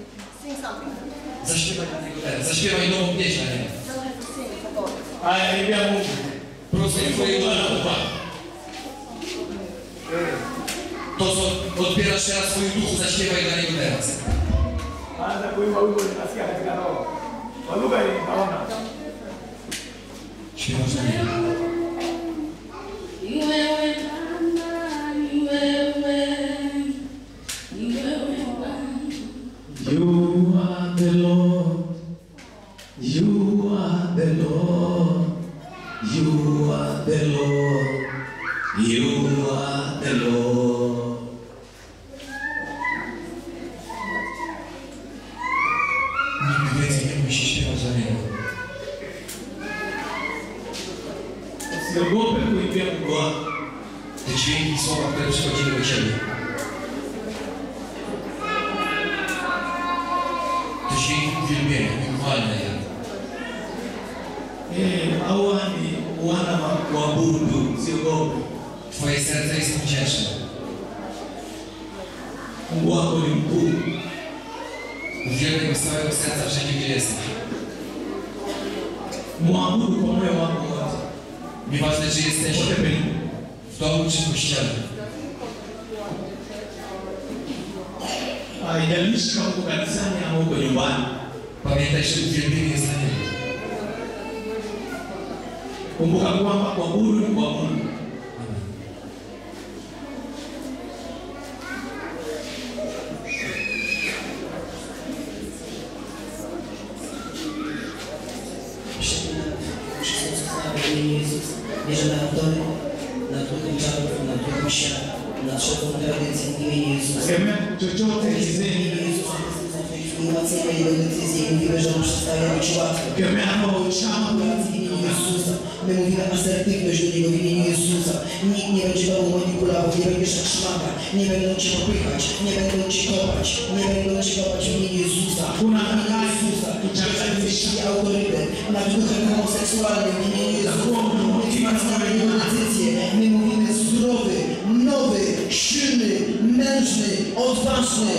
Zaśpiewaj nową pieśń na niego. Proszę Twojego ducha. To, co odbierasz teraz w swoim duchu, zaśpiewaj dla niego teraz. Śpiewasz na niego. You You are the Lord. You are the Lord. Nigdy więcej nie musi śpiewać za niego. Usiogope kuimbia Mungu wako. Te dźwięki słowa, które przychodziły do Ciebie. Te dźwięki uwielbienia, miłowania je. Hawa ni wana wa kuabudu, usiogope. Twoje serce jest wdzięczne. Mungu wako ni mkuu. Uwielbiaj go z całego serca wszędzie, gdzie jesteś. Muabudu kwa moyo wako wote. Nieważne, czy jesteś w domu, czy w kościele. Haijalishi kama uko kanisani ama uko nyumbani. Pamiętaj, że uwielbienie jest dla Niego. Kumbuka kwamba kuabudu ni kwa Mungu. Bierze na autory, na drugą czarów, na drugą siat, na trzecią tradycję w imieniu Jezusa. Sema chochote W kizeni. imieniu Jezusa umacniamy Jego decyzję i mówimy, że On przestaje być łatwy. Kemea kwa uchamu. W imieniu Jezusa. My mówimy asertywność do Niego w imieniu Jezusa. Nikt nie będzie Tobą manipulował, nie będziesz jak szmata, nie będą Cię popychać, nie będą Cię kopać, nie będą Cię kopać w imieniu Jezusa. W imieniu Jezusa. Bierzemy wyścigi autorytet nad duchem homoseksualnym w imieniu Jezusa. My wzmacniamy Jego decyzję. My mówimy zdrowy, nowy, silny, mężny, odważny.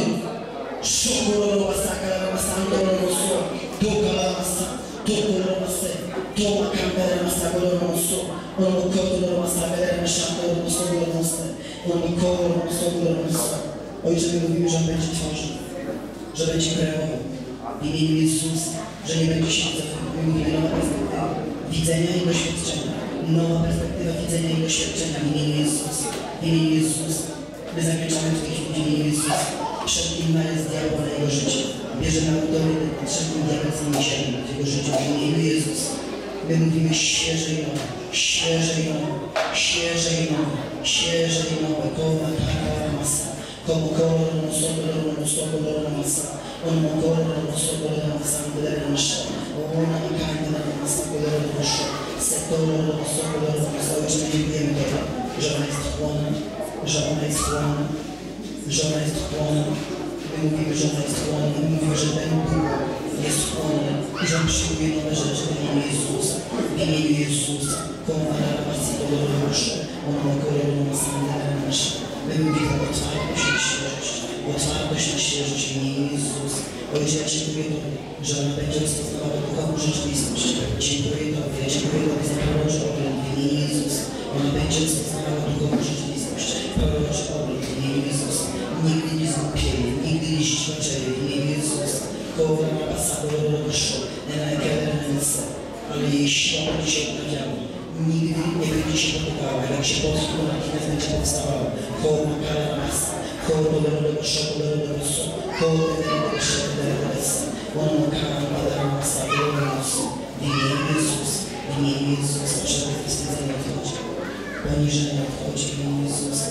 Shokorobasa, Karabasa, Andoroso, Tokalabasa, Tokolabasa, Tomakamberamasa, Goroso, Onokotorobasa, Beremasha, Goroso, Goroso, Onokoroso, Goroso. Ojcze, my mówimy, że On będzie tworzył, że będzie kreował w imieniu Jezusa, że nie będzie się cofał. My mówimy nowa perspektywa widzenia i doświadczenia, nowa perspektywa widzenia i doświadczenia w imieniu Jezusa, w imieniu Jezusa. My zakończamy w tej chwili w imieniu Jezusa. Wszelki jest diabła na jego życie. Bierze na autorytet nad wszelkim diabelskim siedem w jego życiu w imieniu Jezusa. My mówimy świeże i nowe, świeże i nowe, świeże i nowe, świeże i nowe. Koma kara masa, komu kolor no sokolo masa, on ma kolor no sokolo masa, gdera nasza, ona ma kara masa, kolor nasza, sekolo no sokolo masa. Ojcze, my dziękujemy Tobie, że ona jest chłonna, że ona jest chłonna, że ona jest chłonna. My mówimy, że ona jest chłonna. My mówimy, że ten Bóg jest chłonny i że On przyjmuje nowe rzeczy w imieniu Jezusa. W imieniu Jezusa. Komara rabacji kolorusza. On ma kolorową sandalę nasza. My mówimy otwartość na świeżość. Otwartość na świeżość w imieniu Jezusa. Ojcze, ja dziękuję Tobie, że ona będzie rozpoznawała duchową rzeczywistość. Dziękuję Tobie, ja dziękuję Tobie za proroczy ogląd w imieniu Jezusa. Ona będzie rozpoznawała duchową rzeczywistość. Proroczy ogląd w imieniu Jezusa. Nigdy nie zgłupieje, nigdy nie ściączeje w imieniu Jezusa. Koło rabasa, koloroszo, nenajkerenesa. Ale jej siła będzie się obnawiała. Nigdy nie będzie się potykała. Jak się potknie, natychmiast będzie powstawała. Koło makarabasa, koło koloroszo, koloroszo, koło nenajkerenesa. Ono makarabasa, koloroszo. W imieniu Jezusa, w imieniu Jezusa. Wszelkie wstydzenie odchodzi. Poniżenie odchodzi w imieniu Jezusa.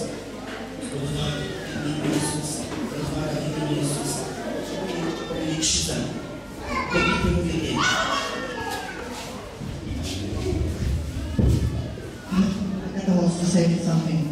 Odwaga w imieniu Jezusa. Odwaga w imieniu Jezusa. Powiedzieć krzyżem. Kobiety mówię pięć. Agata wants to say something.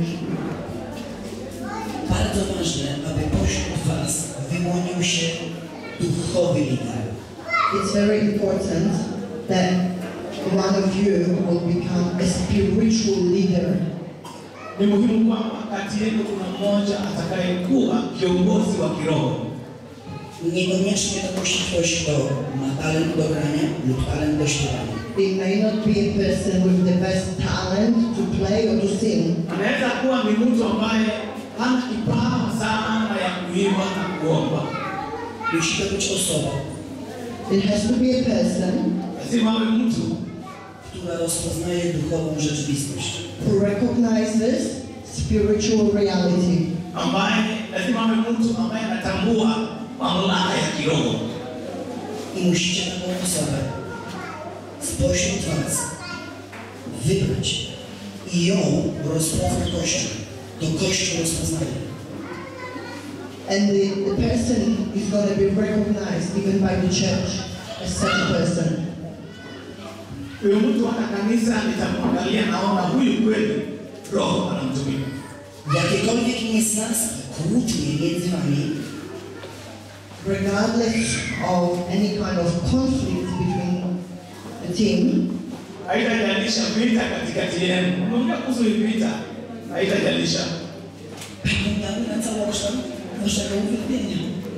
Bardzo ważne, aby pośród Was wyłonił się duchowy lider. It's very important that one of you will become a spiritual leader. Ni muhimu kwamba kati yenu kuna mmoja atakayekuwa kiongozi wa kiroho. Niekoniecznie to musi ktoś, kto ma talent do grania lub talent do śpiewania. It may not be a person with the best talent to play or to sing. Anaweza kuwa ni mtu ambaye hana kipawa sana ya kuimba na kuomba. Musi to być osoba, It has to be a person Lazima awe mtu która rozpoznaje duchową rzeczywistość. who recognizes spiritual reality. ambaye lazima awe mtu ambaye anatambua mamlaka ya kiroho. I musicie taką osobę spośród Was wybrać i ją rozpoznać Kościół. To Kościół rozpoznaje. And the person is going to be recognized even by the church as such a person. Huyo mtu hata kanisa litamwangalia naona huyu kweli Roho anamtumia. Jakiekolwiek nie jest nas kłótnie między wami, regardless of any kind of conflict between the team, haitajalisha vita katikati yenu. Unaongea kuhusu vita, haitajalisha. na całokształt waszego uwielbienia.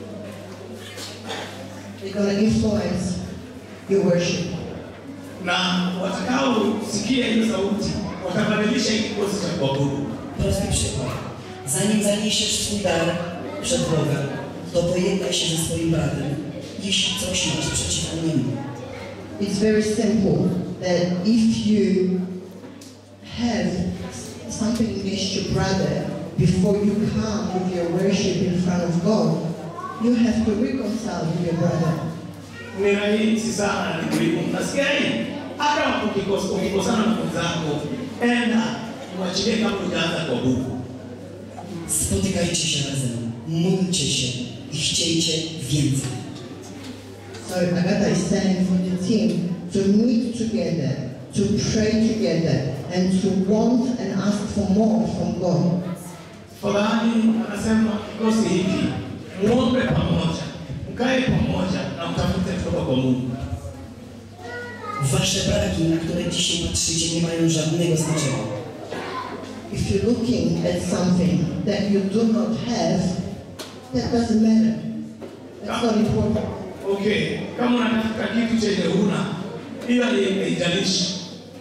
they're going to influence your worship. Na watakao sikia hiyo sauti watabadilisha kikosi cha kuabudu. Prosty przykład. Zanim zaniesiesz swój dar przed Bogiem, to pojednaj się ze swoim bratem, jeśli coś masz przeciwko niemu. It's very simple that if you have something against your brother before you come with your worship in front of God, you have to reconcile with your brother. Ni rahisi sana, ni muhimu. Nasikia hii? Hata ukikosana na mwenzako, enda mwachilie kama hujaanza kuabudu. Spotykajcie się razem, módlcie się i chciejcie więcej. So Agatha is saying for the team to meet together, to pray together, and to want and ask for more from God. Fadhali anasema kikosi hiki, muombe pamoja, mkae pamoja na mtafute kutoka kwa Mungu. Wasze braki, na które dzisiaj patrzycie, nie mają żadnego znaczenia. If you're looking at something that you do not have, that doesn't matter. That's not important. Okay, kama unatafuta kitu chenye huna, hiyo haijalishi.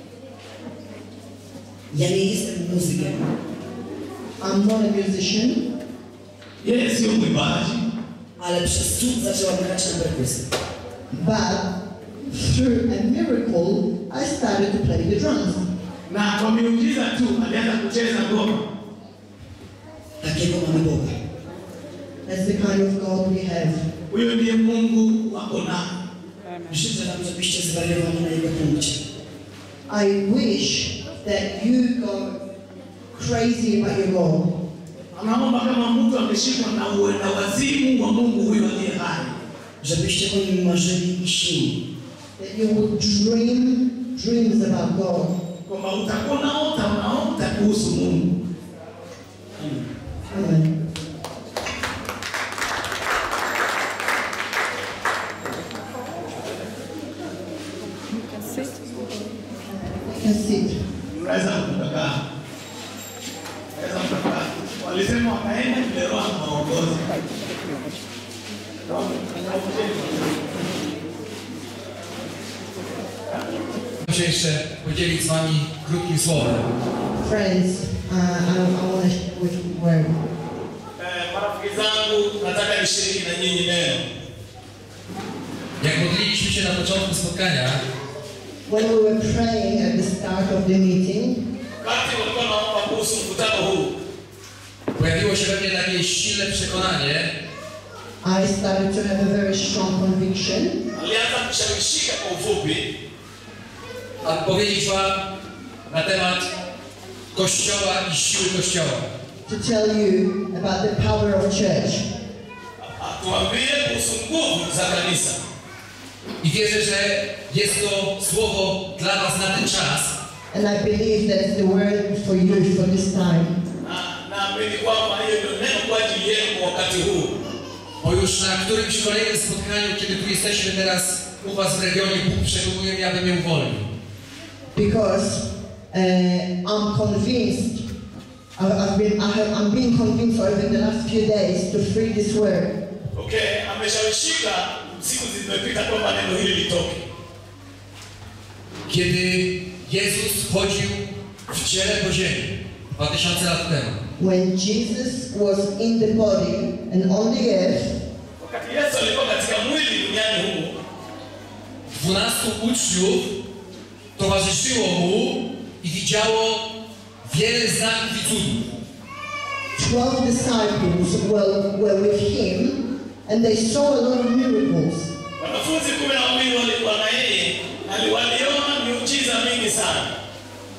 Ja nie jestem muzykiem. I'm not a musician, Yeye sio mwimbaji, Ale przez cud zaczęłam grać na perkusji. but through a miracle, I started to play the drums. na kwa miujiza tu alianza kucheza ngoma. Takiego mamy Boga. That's the kind of God we have. Huyo ndiye Mungu wako na. Życzę wam, żebyście zwariowali na Jego punkcie. I wish that you go crazy about your God. Anaomba kama mtu ameshikwa na wazimu wa Mungu huyo aliye hai. Żebyście o Nim marzyli i śnili. That you would dream dreams about God. Kwamba utakuwa unaota kuhusu Mungu. Amen. You can sit. Unaweza kukaa. Unaweza kukaa. Walisema wakaenda kulewa na waongozi. Muszę jeszcze podzielić z wami krótkim słowem. Friends, I want to share with you word. Marafiki zangu, nataka nishiriki na nyinyi leo. Jak modliliśmy się na początku spotkania, When we were praying at the start of the meeting, Wakati walikuwa naomba kuhusu mkutano huu, pojawiło się we mnie takie silne przekonanie, I started to have a very strong conviction alianza kushawishika kwa ufupi aby powiedzieć wam na temat Kościoła i siły Kościoła. to tell you about the power of church. atuambie kuhusu nguvu za kanisa. I wierzę, że jest to słowo dla was na ten czas. And I believe that's the word for you for this time. Na naamini kwamba hiyo ndio neno kwa ajili yenu kwa wakati huu. Bo już na którymś kolejnym spotkaniu, kiedy tu jesteśmy teraz u was w regionie, Bóg przekonuje mnie, aby mnie uwolnił. Because I'm convinced, I'm being convinced over the last few days to free this word. Okay, ameshawishika siku zimepita kwamba neno hili litoke. Kiedy Jezus chodził w ciele po ziemi 2000 lat temu, When Jesus was in the body and on the earth, Wakati Yesu alikuwa katika mwili duniani humu, 12 uczniów towarzyszyło mu i widziało wiele znaków i cudów. 12 disciples were with him and they saw a lot of miracles. wanafunzi 12 walikuwa na yeye, waliona miujiza mingi sana.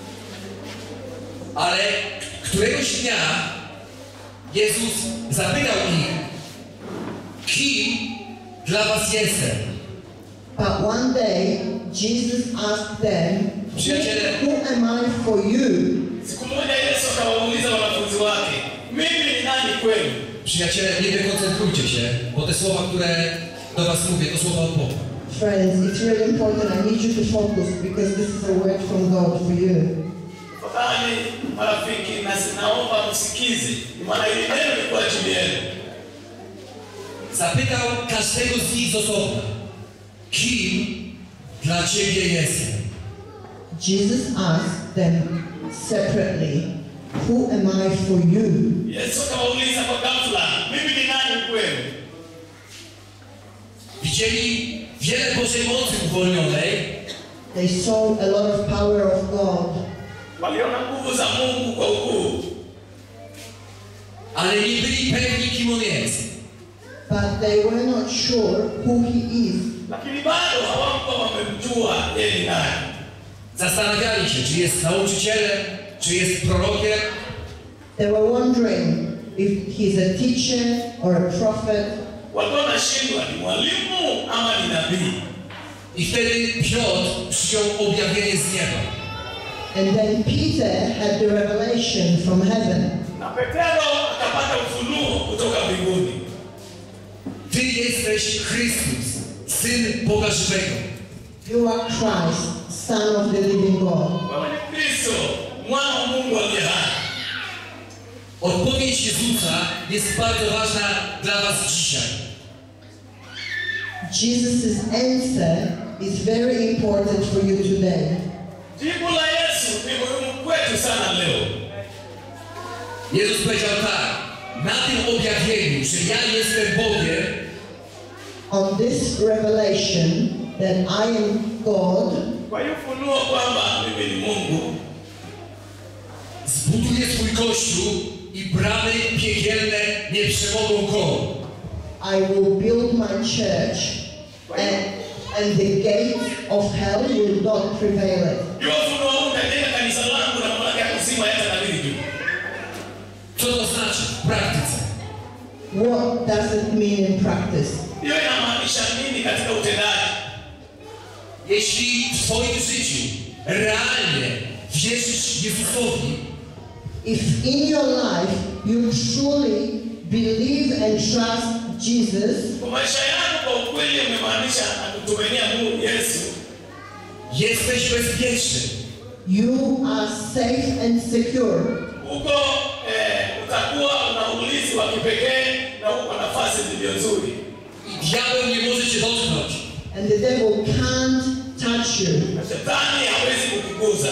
Ale któregoś dnia Jezus zapytał ich, kim dla was jestem? But one day, Jesus asked them, who am I for you? Siku moja Yesu akawauliza wanafunzi wake, mimi ni nani kwenu? Przyjaciele, nie dekoncentrujcie się, bo te słowa, które do was mówię, to słowa od Boga. Friends, it's really important. I need you to focus because this is a word from God for you. Tafadhali marafiki, naomba msikize, maana hili neno ni kwa ajili yenu. Zapytał każdego z nich z osobna, kim dla ciebie jestem? Jesus asked them separately, who am I for you? Yesu akawauliza kwa ghafla, mimi ni nani kwenu? Widzieli wiele Bożej mocy uwolnionej. They saw a lot of power of God. Waliona nguvu za Mungu kwa ukuu. Ale nie byli pewni, kim On jest. But they were not sure who He is. Lakini bado hawakuwa wamemjua yeye ni nani. Zastanawiali się, czy jest nauczycielem, czy jest prorokiem. They were wondering if He's a teacher or a prophet. Walikuwa wanashindwa ni mwalimu ama ni nabii. I wtedy Piotr przyjął objawienie z nieba. And then Peter had the revelation from heaven. Na Petero akapata ufunuo kutoka mbinguni. Ty jesteś Chrystus, Syn Boga żywego. You are Christ, Son of the living God. Wewe ni Kristo, mwana wa Mungu aliye hai. Odpowiedź Jezusa jest bardzo ważna dla was dzisiaj. Jesus' answer is very important for you today. Jibu la Yesu ni muhimu kwetu sana leo. Jezus powiedział tak, na tym objawieniu, że ja jestem Bogiem, On this revelation that I am God, kwa hiyo ufunuo kwamba mimi ni Mungu, zbuduję swój Kościół i bramy piekielne nie przemogą go. I will build my church and the gates of hell will not prevail it. hiyo ufunuo utajenga kanisa langu na mamlaka ya kuzimu hayatanabiri juu. Co to znaczy w praktyce? What does it mean in practice? Hiyo inamaanisha nini katika utendaji? Jeśli w swoim życiu realnie wierzysz Jezusowi, If in your life you truly believe and trust Jesus, Kwa maisha yangu kwa ukweli umemaanisha na kutumenia Mungu Yesu, jesteś bezpieczny. you are safe and secure. huko utakuwa una ulinzi wa kipekee na uko nafasi zilizo nzuri. I diabeł nie może cię dotknąć. And the devil can't touch you. Na shetani hawezi kukuguza.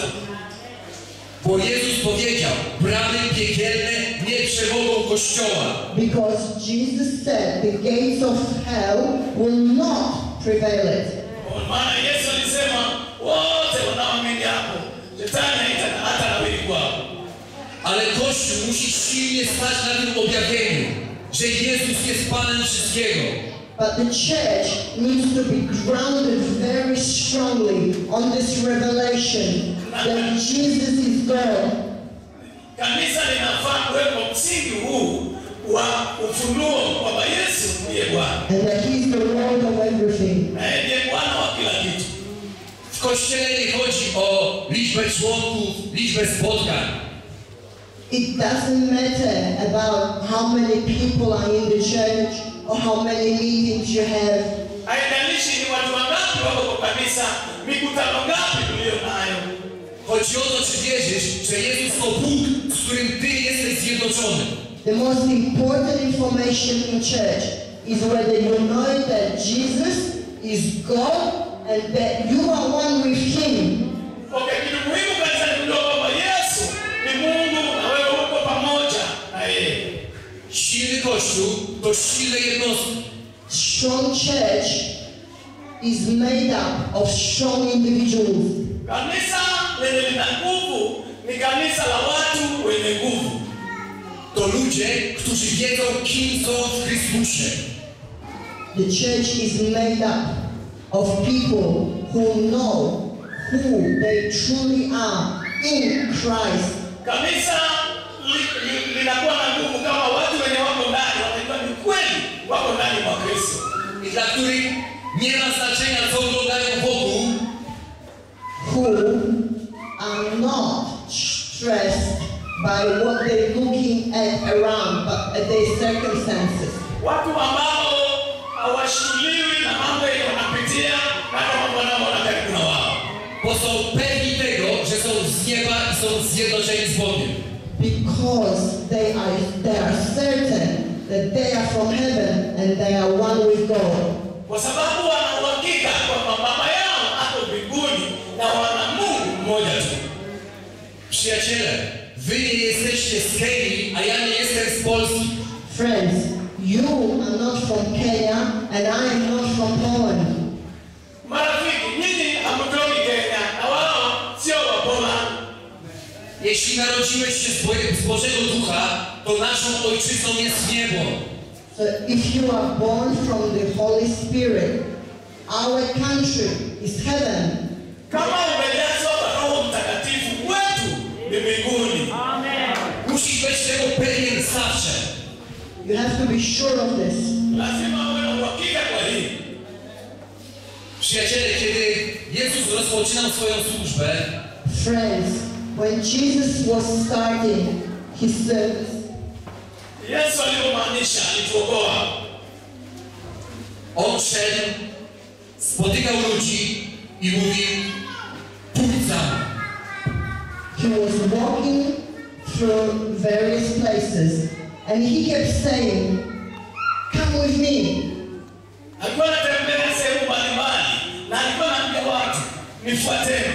Bo Jezus powiedział, bramy piekielne nie przemogą Kościoła. Because Jesus said the gates of hell will not prevail it. Kwa maana Yesu alisema wote wanaoamini hapo shetani hatanawili kwao. Ale Kościół musi silnie stać na tym objawieniu, że Jezus jest Panem wszystkiego. But the church needs to be grounded very strongly on this revelation that Jesus is God. Kanisa linafaa kuweka msingi huu wa ufunuo kwamba Yesu ndiye Bwana. And that He's the Lord of everything. Na yeye ndiye Bwana wa kila kitu. W Kościele nie chodzi o liczbę członków, liczbę spotkań. It doesn't matter about how many people are in the church or how many meetings you have. Haijalishi ni watu wangapi wako kwa kanisa, mikutano ngapi tulio nayo. Chodzi o to, czy wierzysz, że Jezus to Bóg, z którym Ty jesteś zjednoczony. The most important information in church is whether you know that Jesus is God and that you are one with Him. Okay, kitu muhimu kanisa ni kujua kwamba Yesu ni Mungu na wewe uko pamoja na yeye. Silny Kościół to silne jednostki. Strong church is made up of strong individuals. Kanisa lenye lina nguvu ni kanisa la watu wenye nguvu. To ludzie, którzy wiedzą, kim są w Chrystusie. The church is made up of people who know who they truly are in Christ Kanisa linakuwa na nguvu kama watu wenye wako ndani wanajua ni kweli wako ndani mwa Kristo. I dla których nie ma znaczenia, co oglądają wokół, who are not stressed by what they're looking at around, but at their circumstances. Watu ambao hawashughuliwi na mambo wanapitia na mambo wanaona karibu na wao. bo są pewni tego, że są z nieba i są zjednoczeni z Bogiem. Because they are certain that they are from heaven and they are one with God. Kwa sababu wana uhakika kwamba baba yao ako mbinguni na wana Mungu mmoja tu. Przyjaciele, wy nie jesteście z Kenii, a ja nie jestem z Polski. Friends, you are not from Kenya and I am not from Poland. Marafiki, nyinyi hamtoki Kenya na wao sio wa Poland. Jeśli narodziłeś się z Bożego Ducha, to naszą ojczyzną jest niebo. So if you are born from the Holy Spirit, our country is heaven. Kama umejazwa Roho Mtakatifu, wetu ni mbinguni. Amen. Musisz być tego pewien zawsze. You have to be sure of this. Lazima uwe na uhakika kwa hili. Przyjaciele, kiedy Jezus rozpoczynał swoją służbę, Friends, when Jesus was starting his service, Yesu alipomaanisha alituokoa. on szedł, spotykał ludzi i mówił: pójdź za mną. he was walking through various places and he kept saying, "Come with me." Alikuwa anatembea sehemu mbalimbali na alikuwa anaambia watu, nifuateni.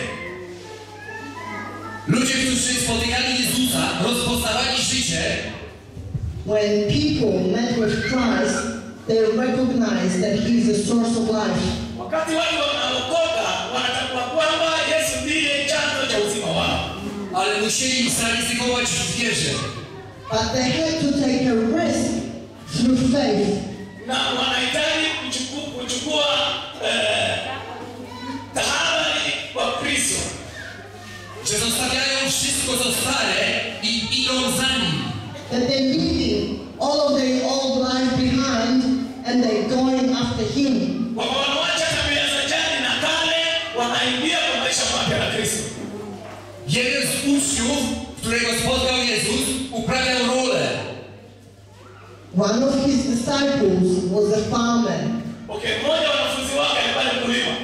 Ludzie, którzy spotykali Jezusa, rozpoznawali życie, When people met with Christ, they recognized that he is the source of life. Wakati watu wanaokoka, wanatambua kwamba Yesu ndiye chanzo cha uzima wao. ale musieli zaryzykować w wierze. But they had to take a risk through faith. Na wanahitaji kuchukua tahadhari kwa Kristo. Że zostawiają wszystko co stare i idą za nim. That they're leaving all of their old life behind and they're going after him. Wanawacha tabia za jadi na kale, wanaingia kwa maisha mapya na Kristo. Jeden z uczniów, którego spotkał Jezus, uprawiał rolę. One of his disciples was a farmer. Mmoja wa wanafunzi wake alikuwa ni mkulima.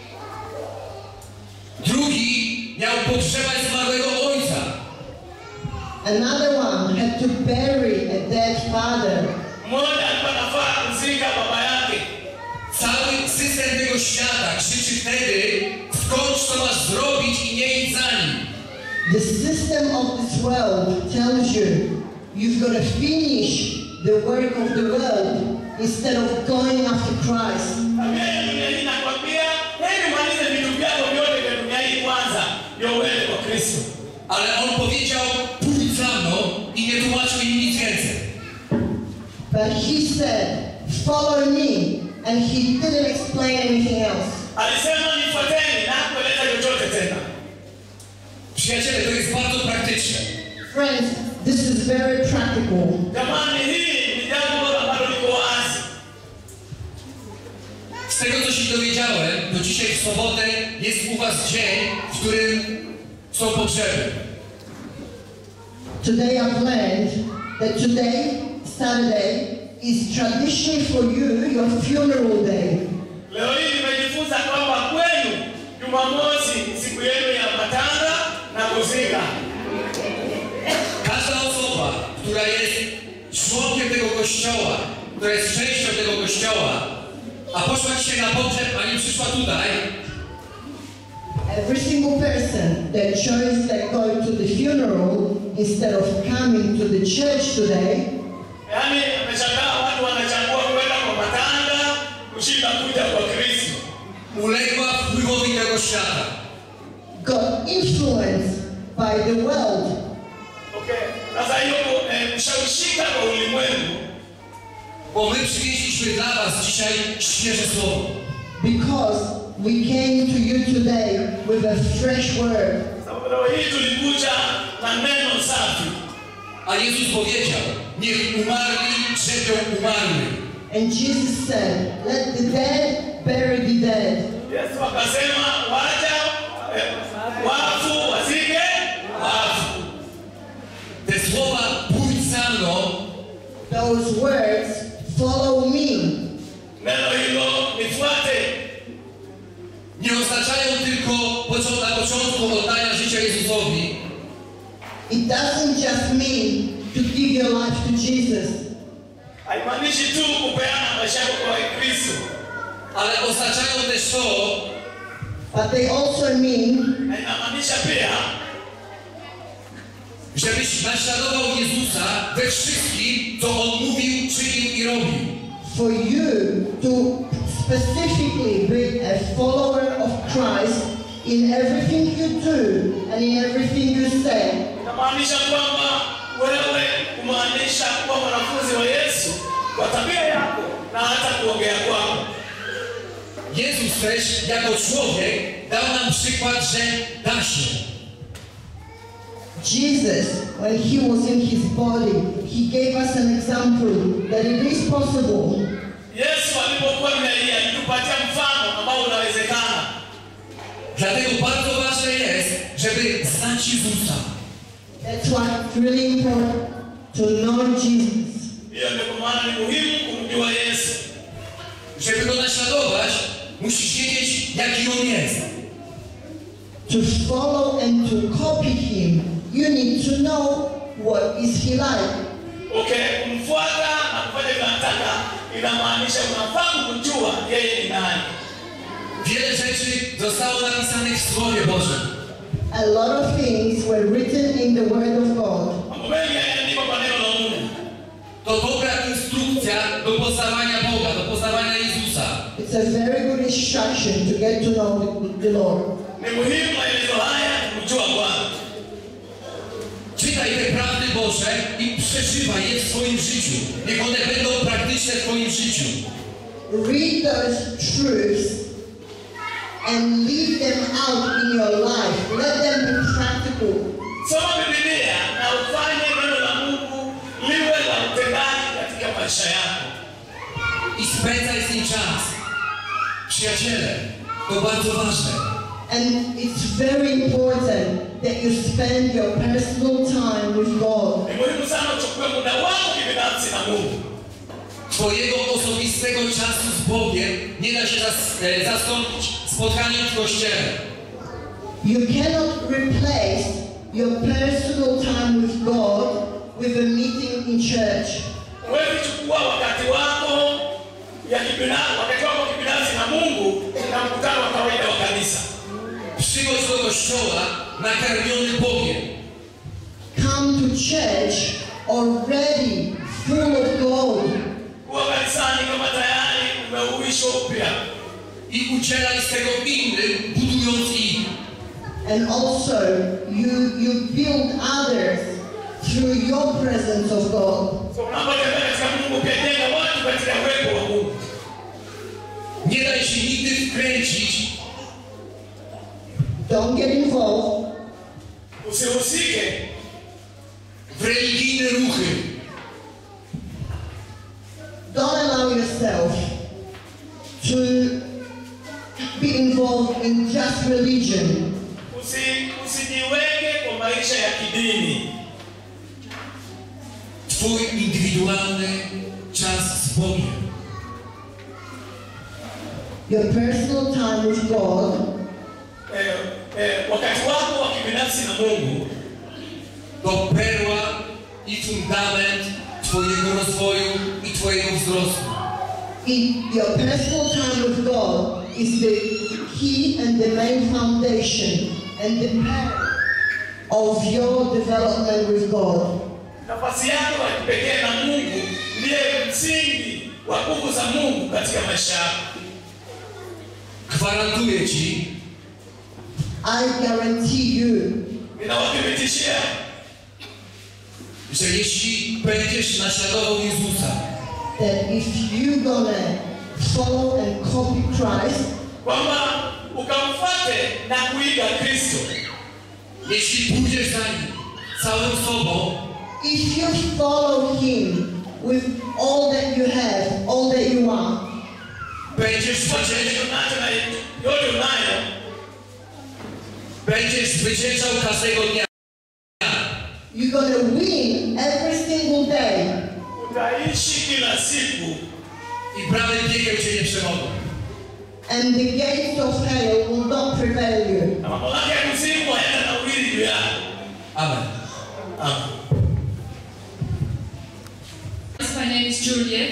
Drugi miał pogrzebać zmarłego ojca. Another one had to bury a dead father. Mmoja alikuwa anafaa kuzika baba yake. Cały system tego świata krzyczy wtedy: skąd to masz zrobić i nie idź za nim. The system of this world tells you you've got to finish the work of the world instead of going after Christ. Tabia ya dunia hii inakwambia, hebu malize vitu vyako vyote vya dunia hii kwanza, ndio uende kwa Kristo. Ale on powiedział: pójdź za mną i nie tłumaczył im nic więcej. But he said, "Follow me," and he didn't explain anything else. Alisema nifuateni na kueleza chochote tena. Przyjaciele, to jest bardzo praktyczne. Friends, this is very practical. Jamani, hii ni jambo ambalo liko wazi. Z tego, co się dowiedziałem, to dzisiaj w sobotę jest u was dzień, w którym są pogrzeby. Today I've learned that today, Saturday, is tradition for you, your funeral day. Leo hii nimejifunza kwamba kwenu Jumamosi siku yenu ya matanga na kuzika. Każda osoba, która jest członkiem tego kościoła, która jest częścią tego kościoła, a poszła dzisiaj na pogrzeb, a nie przyszła tutaj, Every single person that chose that going to the funeral instead of coming to the church today, Yaani ameshangaa watu wanachagua kwenda kwa matanga kushinda kuja kwa Kristo. uległa wpływowi tego świata. got influenced by the world. Okay. Sasa hiyo mshawishika kwa ulimwengu. Bo my przywieźliśmy dla was dzisiaj świeże słowo. Because we came to you today with a fresh word. Leo hii tulikuja na neno safi. A Jezus powiedział, niech umarli drzewią umarły. And Jesus said, let the dead bury the dead. Yesu akasema wacha wafu wazike wafu. Te słowa pójdź za mną, Those words, follow me. Neno hilo nifuate. nie oznaczają tylko na początku oddania życia Jezusowi, It doesn't just mean to give your life to Jesus, Haimaanishi tu kupeana maisha yako kwa Kristo. ale oznaczają też to, but they also mean Na inamaanisha pia żebyś naśladował Jezusa we wszystkim, co On mówił, czynił i robił. for you to specifically be a follower of Christ in everything you do and in everything you say. inamaanisha kwamba wewe kumaanisha kuwa mwanafunzi wa Yesu kwa tabia yako na hata kuongea kwako. Jezus też jako człowiek dał nam przykład, że da się. Jesus, when he was in his body, he gave us an example that it is possible. Yesu alipokuwa duniani alitupatia mfano ambao unawezekana. Dlatego bardzo ważne jest, żeby znać Jezusa. That's why it's really important to know Jesus. Hiyo ndio kwa maana ni muhimu kumjua Yesu. Żeby Go naśladować, musisz wiedzieć, jaki On jest. To follow and to copy him, you need to know what is he like. Okay, kumfuata na kufanya vile anataka inamaanisha unafaa kujua yeye ni nani. Wiele rzeczy zostało napisanych w Słowie Bożym. A lot of things were written in the Word of God. Mambo mengi yameandikwa kwa neno la Mungu. To dobra instrukcja do poznawania Boga, do poznawania Jezusa. It's a very good instruction to get to know the Lord. Ni muhimu maelezo haya kumjua Bwana. Czytaj te prawdy Boże i przeżywaj je w swoim życiu. Niech one będą praktyczne w twoim życiu. Read those truths and live them out in your life. Let them be practical. Soma Biblia na ufanye neno la Mungu liwe la utendaji katika maisha yako. I spędzaj z nim czas. Przyjaciele, to bardzo ważne. And it's very important that you spend your personal time with God. Ni muhimu sana uchukue muda wako kibinafsi na Mungu. Twojego osobistego czasu z Bogiem nie da się zastąpić spotkaniem w kościele. You cannot replace your personal time with God with a meeting in church. Huwezi chukua wakati wako kibinafsi na Mungu na mkutano wa kawaida wa kanisa. Przychodź do kościoła nakarmiony Bogiem. Come to church already full of God. Kuwa kanisani kama tayari umeuishwa upya. I udzielaj z tego innym, budując ich. And also you build others through your presence of God. So unapotembea katika Mungu pia jenga watu katika uwepo wa Mungu. Nie daj się nigdy wkręcić. Don't get involved. Usihusike w religijne ruchy. Don't allow yourself to be involved in just religion. Usijiweke kwa maisha ya kidini. Twój indywidualny czas z Bogiem. Your personal time with God. Wakati wako wa kibinafsi na Mungu to perła i fundament twojego rozwoju i twojego wzrostu. Your personal time with God is the key and the main foundation and the path of your development with God. Nafasi yako ya kipekee na Mungu ndiye msingi wa nguvu za Mungu katika maisha yako. Gwarantuję ci, I guarantee you, ninawathibitishia, że jeśli będziesz naśladował Jezusa, that if you gonna follow and copy Christ, kwamba ukamfuate na kuiga Kristo, jeśli pójdziesz za nim całym sobą, if you follow him with all that you have, all that you are, będziesz zwyciężał każdego dnia. you're gonna win every single day. Utaishi kila siku. I bramy piekieł cię nie przemogą. And the gates of hell will not prevail you. Na mamlaka ya kuzimu hayatanawiri juu yako. Amen. Amen. My name is Juliet.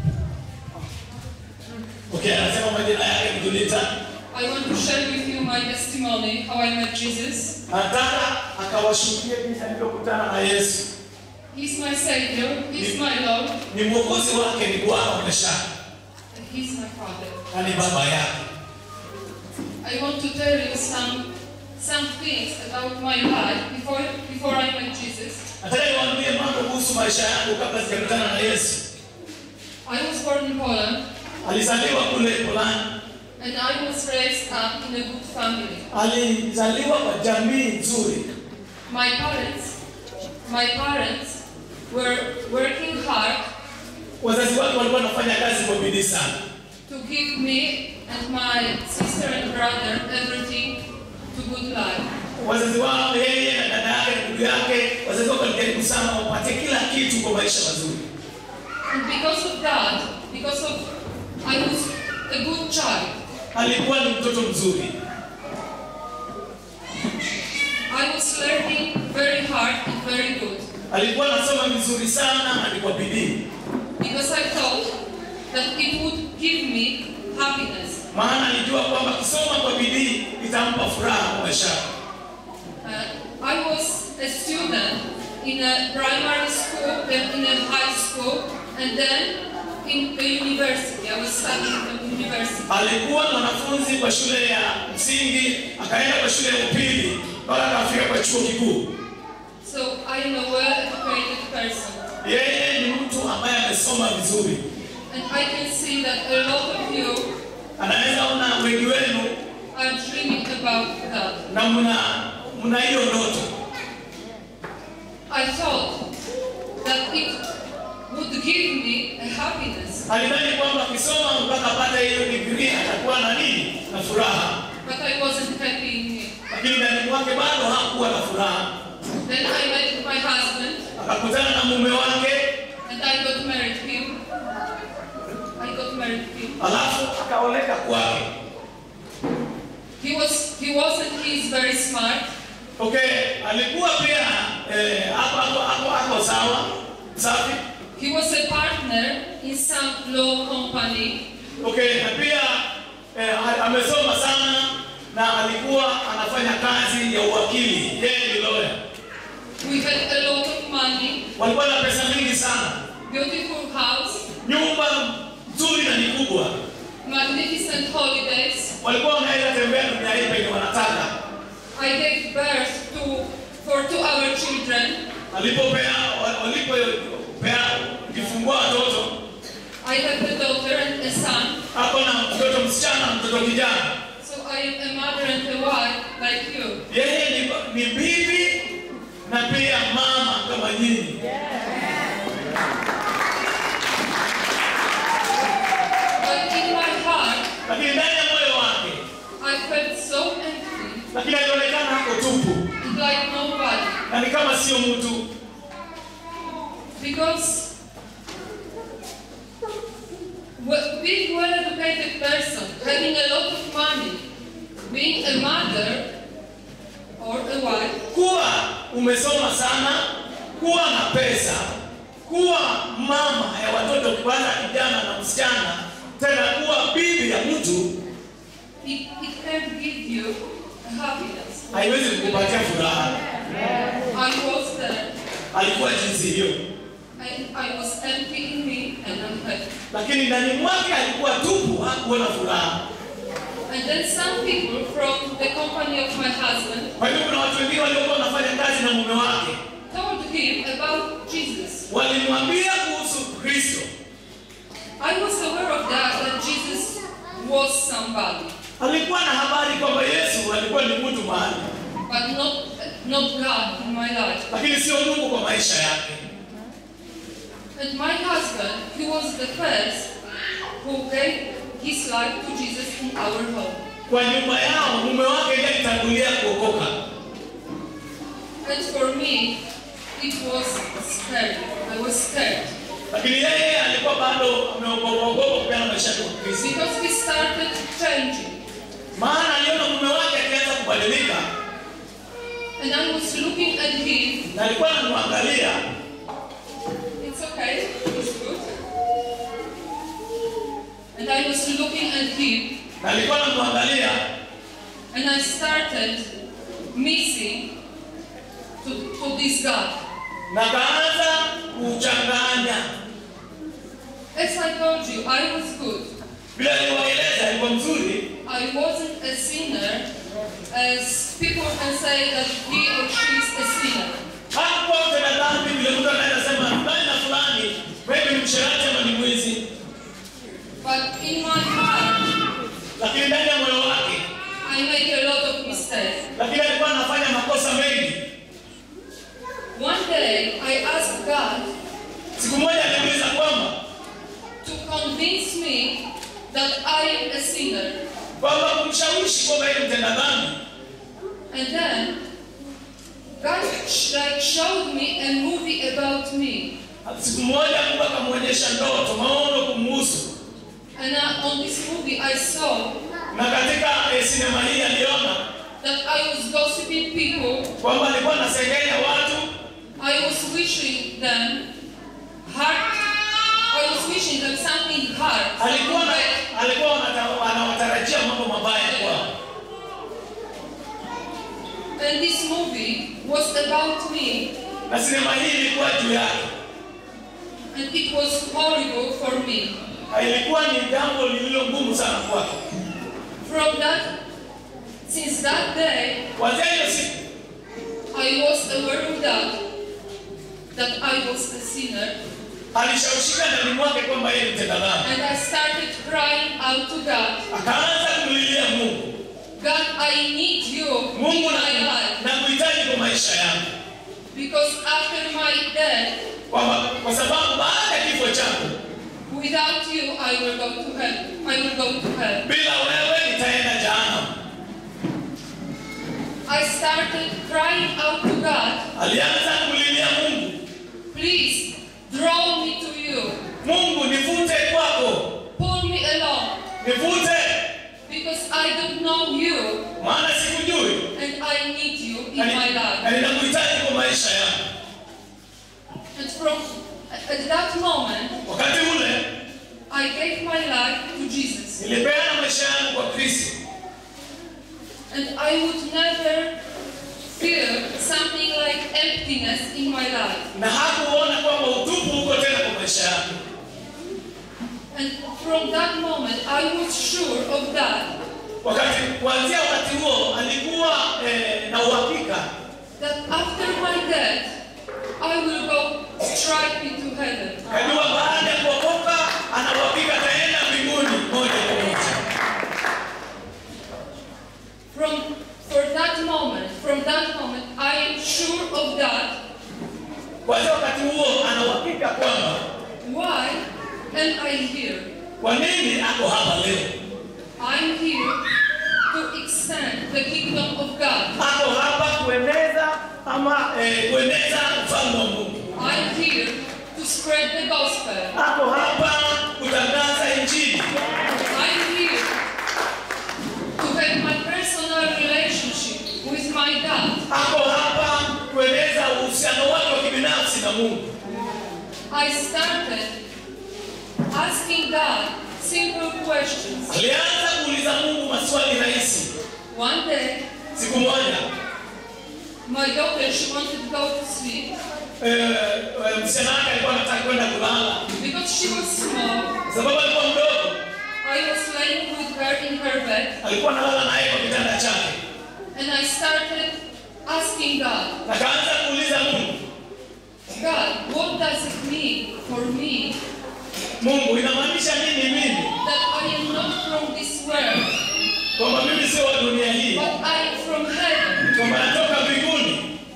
Okay, anasema majina yake ni Julita. I want to share with you my testimony, how I met Jesus. Anataka akawashuhudie jinsi alivyokutana na Yesu. He's my Savior, He's my Lord, Ni mwokozi wake, ni Bwana wa maisha yake, and He's my Father. na ni baba yake. I want to tell you some things about my life before I met Jesus. Nataka niwaambie mambo kuhusu maisha yangu kabla sijakutana na Yesu. I was born in Poland, Alizaliwa kule Poland. and I was raised up in a good family. Alizaliwa kwa jamii nzuri. My parents were working hard Wazazi wake walikuwa wanafanya kazi kwa bidii sana, to give me and my sister and brother everything to good life. wazazi wao, yeye na dada yake na ndugu yake, wazazi wake walijaribu sana wapate kila kitu kwa maisha mazuri. And because of that, I was a good child. Alikuwa ni mtoto mzuri. I was learning very hard and very good. Alikuwa anasoma vizuri sana na kwa bidii, Because I thought that it would give me happiness. maana alijua kwamba kusoma kwa bidii itampa furaha kwa maisha. I was a student in a primary school, then in a high school, and then in the university. I was studying in the university. Alikuwa mwanafunzi kwa shule ya msingi, akaenda kwa shule ya upili, mpaka akafika kwa chuo kikuu. So I am a well-educated person. Yeye ni mtu ambaye amesoma vizuri. And I can see that a lot of you Anaweza ona wengi wenu are dreaming about that. na mna hiyo ndoto. I thought that it would give me a happiness, Alidhani kwamba akisoma mpaka apate hiyo degree atakuwa na nini? Na furaha. but I wasn't happy in me. Lakini ndani mwake bado hakuwa na furaha. Then I met my husband, Akakutana na mume wake, and I got married him. Alafu akaoleka kwake. He wasn't. He's very smart. Okay, alikuwa pia hapo sawa, safi. He was a partner in some law company. Okay, na pia amesoma sana na alikuwa anafanya kazi ya uwakili. Yeye ni lawyer. We had a lot of money. Walikuwa na pesa mingi sana. Beautiful house. Nyumba nzuri na ni kubwa. Magnificent holidays. Walikuwa wanaweza tembea dunia hii penye wanataka. I gave birth for 2 our children. Walipopea kifungua watoto. I have a daughter and a son. Hapo na mtoto msichana, mtoto kijana. So I am a mother and a wife like you. Yeye ni bibi na pia mama kama nyinyi. But in my heart, Lakini ndani ya moyo wake, I felt so empty. lakini alionekana hako tupu. Like nobody. Na ni kama sio mtu. Because being a well-educated person, having a lot of money, being a mother or a wife, kuwa umesoma sana, kuwa na pesa, kuwa mama ya watoto kwanza kijana na msichana, tena kuwa bibi ya mtu, it can give you happiness. haiwezi kukupatia furaha. I was there. Alikuwa jinsi hiyo. I was empty in me and unhappy. Lakini ndani mwake alikuwa tupu, hakuwa na furaha. And then some people from the company of my husband Kwa hivyo kuna watu wengine waliokuwa wanafanya kazi na mume wake, told him about Jesus. walimwambia kuhusu Kristo. I was aware of that Jesus was somebody, Alikuwa na habari kwamba Yesu alikuwa ni mtu mahali, but not God in my life. lakini sio Mungu kwa maisha yake. And my husband, he was the first who gave his life to Jesus in our home. Kwa nyumba yao mume wake ndiye alitangulia kuokoka. And for me, it was scary. I was scared. Lakini yeye alikuwa bado ameogopa kupeana maisha yake kwa Kristo. Because he started changing. Maana aliona mume wake akianza kubadilika. And I was looking at him. Na alikuwa anamwangalia. It's okay, it's good. And I was looking at him. Na alikuwa anamwangalia. And I started missing to this God. Na kaanza kuchanganya. As I told you, I was good. Bila niwaeleza alikuwa mzuri. I wasn't a sinner, as people can say that he or she is a sinner. Hakuwa mtenda dhambi vile mtu anaweza sema fulani na fulani wewe ni msherati ama ni mwizi. But in my heart, lakini ndani ya moyo wake I made a lot of mistakes. Lakini alikuwa anafanya makosa mengi. One day I asked God, siku moja aliuliza kwamba to convince me that I am a sinner. Kwamba kumshawishi kwamba yeye mtenda dhambi. And then God showed me a movie about me. Siku moja Mungu akamwonyesha ndoto, maono kumhusu. And on this movie I saw na katika sinema hii aliona that I was gossiping people. Kwamba alikuwa anasengenya watu. I was wishing them hard. I was wishing them something hard. Alikuwa anawatarajia mambo mabaya kwao. And this movie was about me. Na sinema hii ilikuwa juu yake. And it was horrible for me. Ilikuwa ni jambo lililo ngumu sana kwake. Since that day, I was aware of that I was a sinner. Alishawishika ndani mwake kwamba yeye ni mtenda dhambi. And I started crying out to God. Akaanza kumlilia Mungu. God, I need you Mungu in my life. Nakuhitaji kwa maisha yangu. Because after my death, kwa sababu baada ya kifo changu, without you I will go to hell. Bila wewe nitaenda jehanamu. I started crying out to God. Alianza kumlilia Mungu. Please draw me to you. Mungu nivute kwako. Pull me along. Nivute. Because I don't know you. Maana sikujui. And I need you in my life. Na ninakuhitaji kwa maisha yangu. And at that moment, wakati ule, I gave my life to Jesus. Nilipeana maisha yangu kwa Kristo. And I would never feel something like emptiness in my life. Na hakuona kwamba utupu uko tena kwa maisha yangu. And from that moment, I was sure of that. Kuanzia wakati huo alikuwa na uhakika that after my death, I will go straight into heaven. Kajua baada ya kuokoka ana uhakika ataenda mbinguni moja kwa moja. From that moment, I am sure of that. Kuanzia wakati huo ana uhakika kwamba why am I here? Kwa nini ako hapa leo? I'm here to extend the kingdom of God. Ako hapa kueneza ufalme wa Mungu. I'm here to spread the gospel. Ako hapa kutangaza injili. I'm here to have my personal relationship with my God. Ako hapa kueneza uhusiano wake wa kibinafsi na Mungu. I started asking God simple questions. Alianza kuuliza Mungu maswali rahisi. One day, siku moja, my daughter, she wanted to go to sleep. Msichana wake alikuwa anataka kwenda kulala. Because she was small. Sababu alikuwa mdogo. I was laying with her in her bed. Alikuwa analala naye kwa kitanda chake. And I started asking God. Akaanza kuuliza Mungu. God, what does it mean for me? Mungu, inamaanisha nini mimi? That I am not from this world. Kwamba mimi sio wa dunia hii. But I am from heaven. Kwamba natoka mbinguni.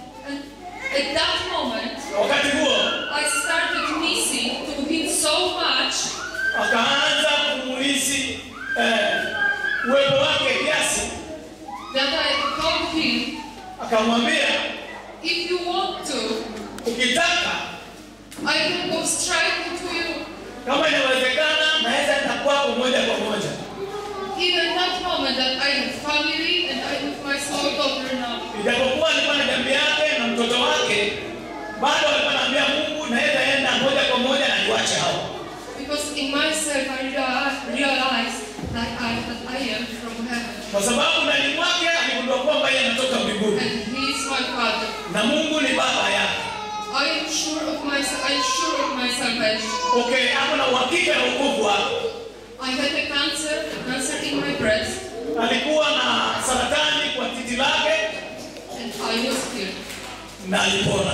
Akamwambia, if you want to, ukitaka, I can go straight to you. kama inawezekana, naweza enda kwako moja kwa moja. Even that moment that I have family and I have my small daughter now. Ijapokuwa alikuwa na jamii yake na mtoto wake, bado alikuwa anaambia Mungu, naweza enda moja kwa moja na niwache hao. Because in myself I realized that I am from heaven. Kwa sababu ndani mwake aligundua kwamba yeye anatoka mbinguni. And he is my father. Na Mungu ni baba yake. I am sure of my salvation. Okay, hapo na uhakika na wokovu wake. I had a cancer in my breast. Alikuwa na saratani kwa titi lake. And I was healed. Na alipona.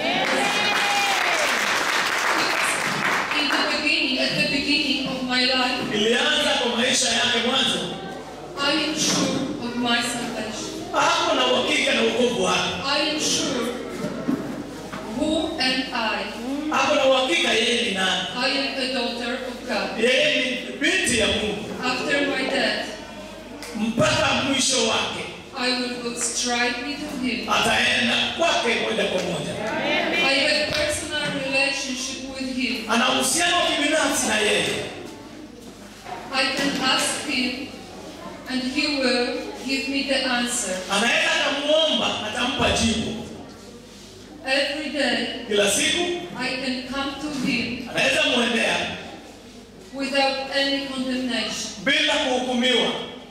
At the beginning of my life, ilianza kwa maisha yake mwanzo. I am sure of my salvation. Hapo na uhakika na wokovu wake. I am sure who am I. Hapo na uhakika yeye ni nani. I am a daughter of God. Yeye ni binti ya Mungu. After my death, mpaka mwisho wake, I will go straightly to him. Ataenda kwake moja kwa moja. I have personal relationship with him. Ana uhusiano kibinafsi na yeye. I can ask him and he will give me the answer. Anaenda kumuomba, atampa jibu. Every day, kila siku, I can come to him anaweza muendea without any condemnation. bila kuhukumiwa.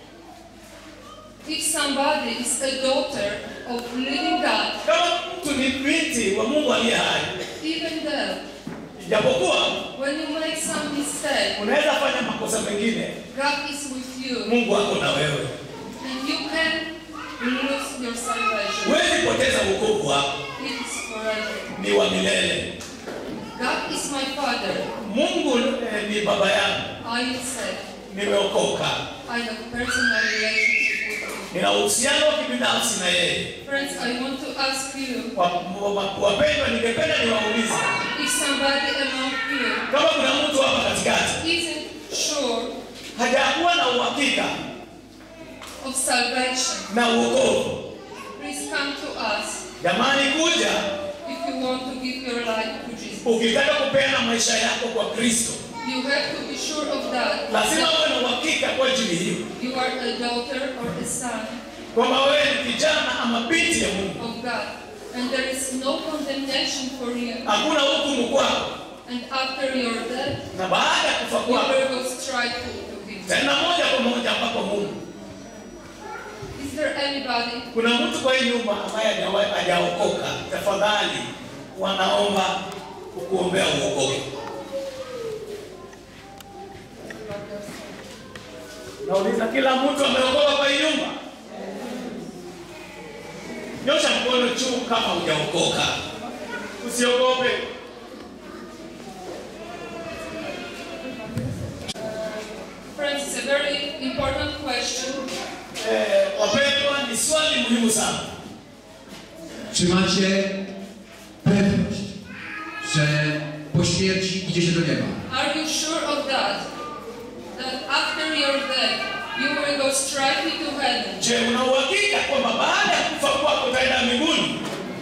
If somebody is a daughter of living God, Kama mtu ni binti wa Mungu aliye hai, even though ijapokuwa when you make some mistake, unaweza fanya makosa mengine, God is with you. Mungu ako na wewe. And you can lose your salvation. Huwezi poteza wokovu wako, It is forever. ni wa milele. God is my Father. Mungu ni baba yangu. I am saved. Nimeokoka. I have personal relationship with him. Nina uhusiano wa kibinafsi na yeye. Friends, I want to ask you, Wapendwa, ningependa niwaulize, if somebody among you kama kuna mtu hapa katikati isn't sure hajakuwa na uhakika of salvation, na wokovu, please come to us jamani, kuja if you want to give your life to Jesus. ukitaka kupeana maisha yako kwa Kristo. You have to be sure of that. Lazima uwe na uhakika kwa ajili hiyo, You are a daughter or a son kwamba wewe ni kijana ama binti ya Mungu. of God. And there is no condemnation for you. Hakuna hukumu kwako, And after your death, na baada ya kufa you kwako, will go straight to him. tena moja kwa moja mpaka Mungu. Is there anybody? Kuna mtu kwa hii nyumba ambaye hajaokoka? Tafadhali wanaomba kukuombea uokoke. Nauliza, kila mtu ameokoka kwa hii nyumba? Nyosha mkono juu kama hujaokoka. Usiogope. Friends, it's a very important question. Wapendwa, ni swali muhimu sana. Czy macie pewność, że po śmierci idziecie do nieba? Are you sure of that? That after your death, you will go straightly to heaven? Je, una uhakika kwamba baada ya kufa kwako utaenda mbinguni?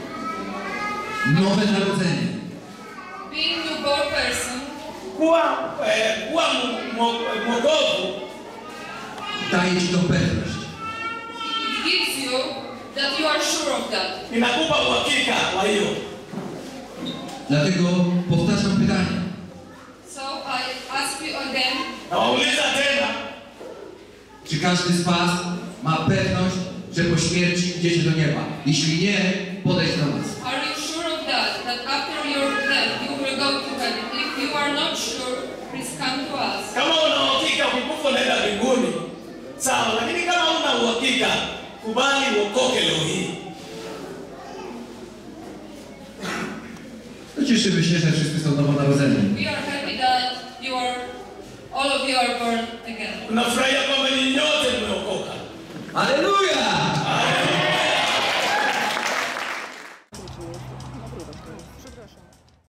Nowe narodzenie. Being newborn person, Kuwa mwokovu Daje ci tą pewność. it gives you that you are sure of that. inakupa uhakika wa hiyo. Dlatego powtarzam pytanie. So I ask you again, Nawauliza tena, Czy każdy z was ma pewność, że po śmierci idziecie do nieba? Jeśli nie, podejdź do nas. are you sure of that? That after your death, you will go to heaven? If you are not sure, please come to us. kama una uhakika ukikufa unaenda mbinguni, sawa, lakini kama una uhakika, kubali uokoke leo hii. Cieszymy się, że wszyscy są nowonarodzeni. We are happy that all of you are born again. Tunafurahia kwamba ni nyote mmeokoka. Hallelujah!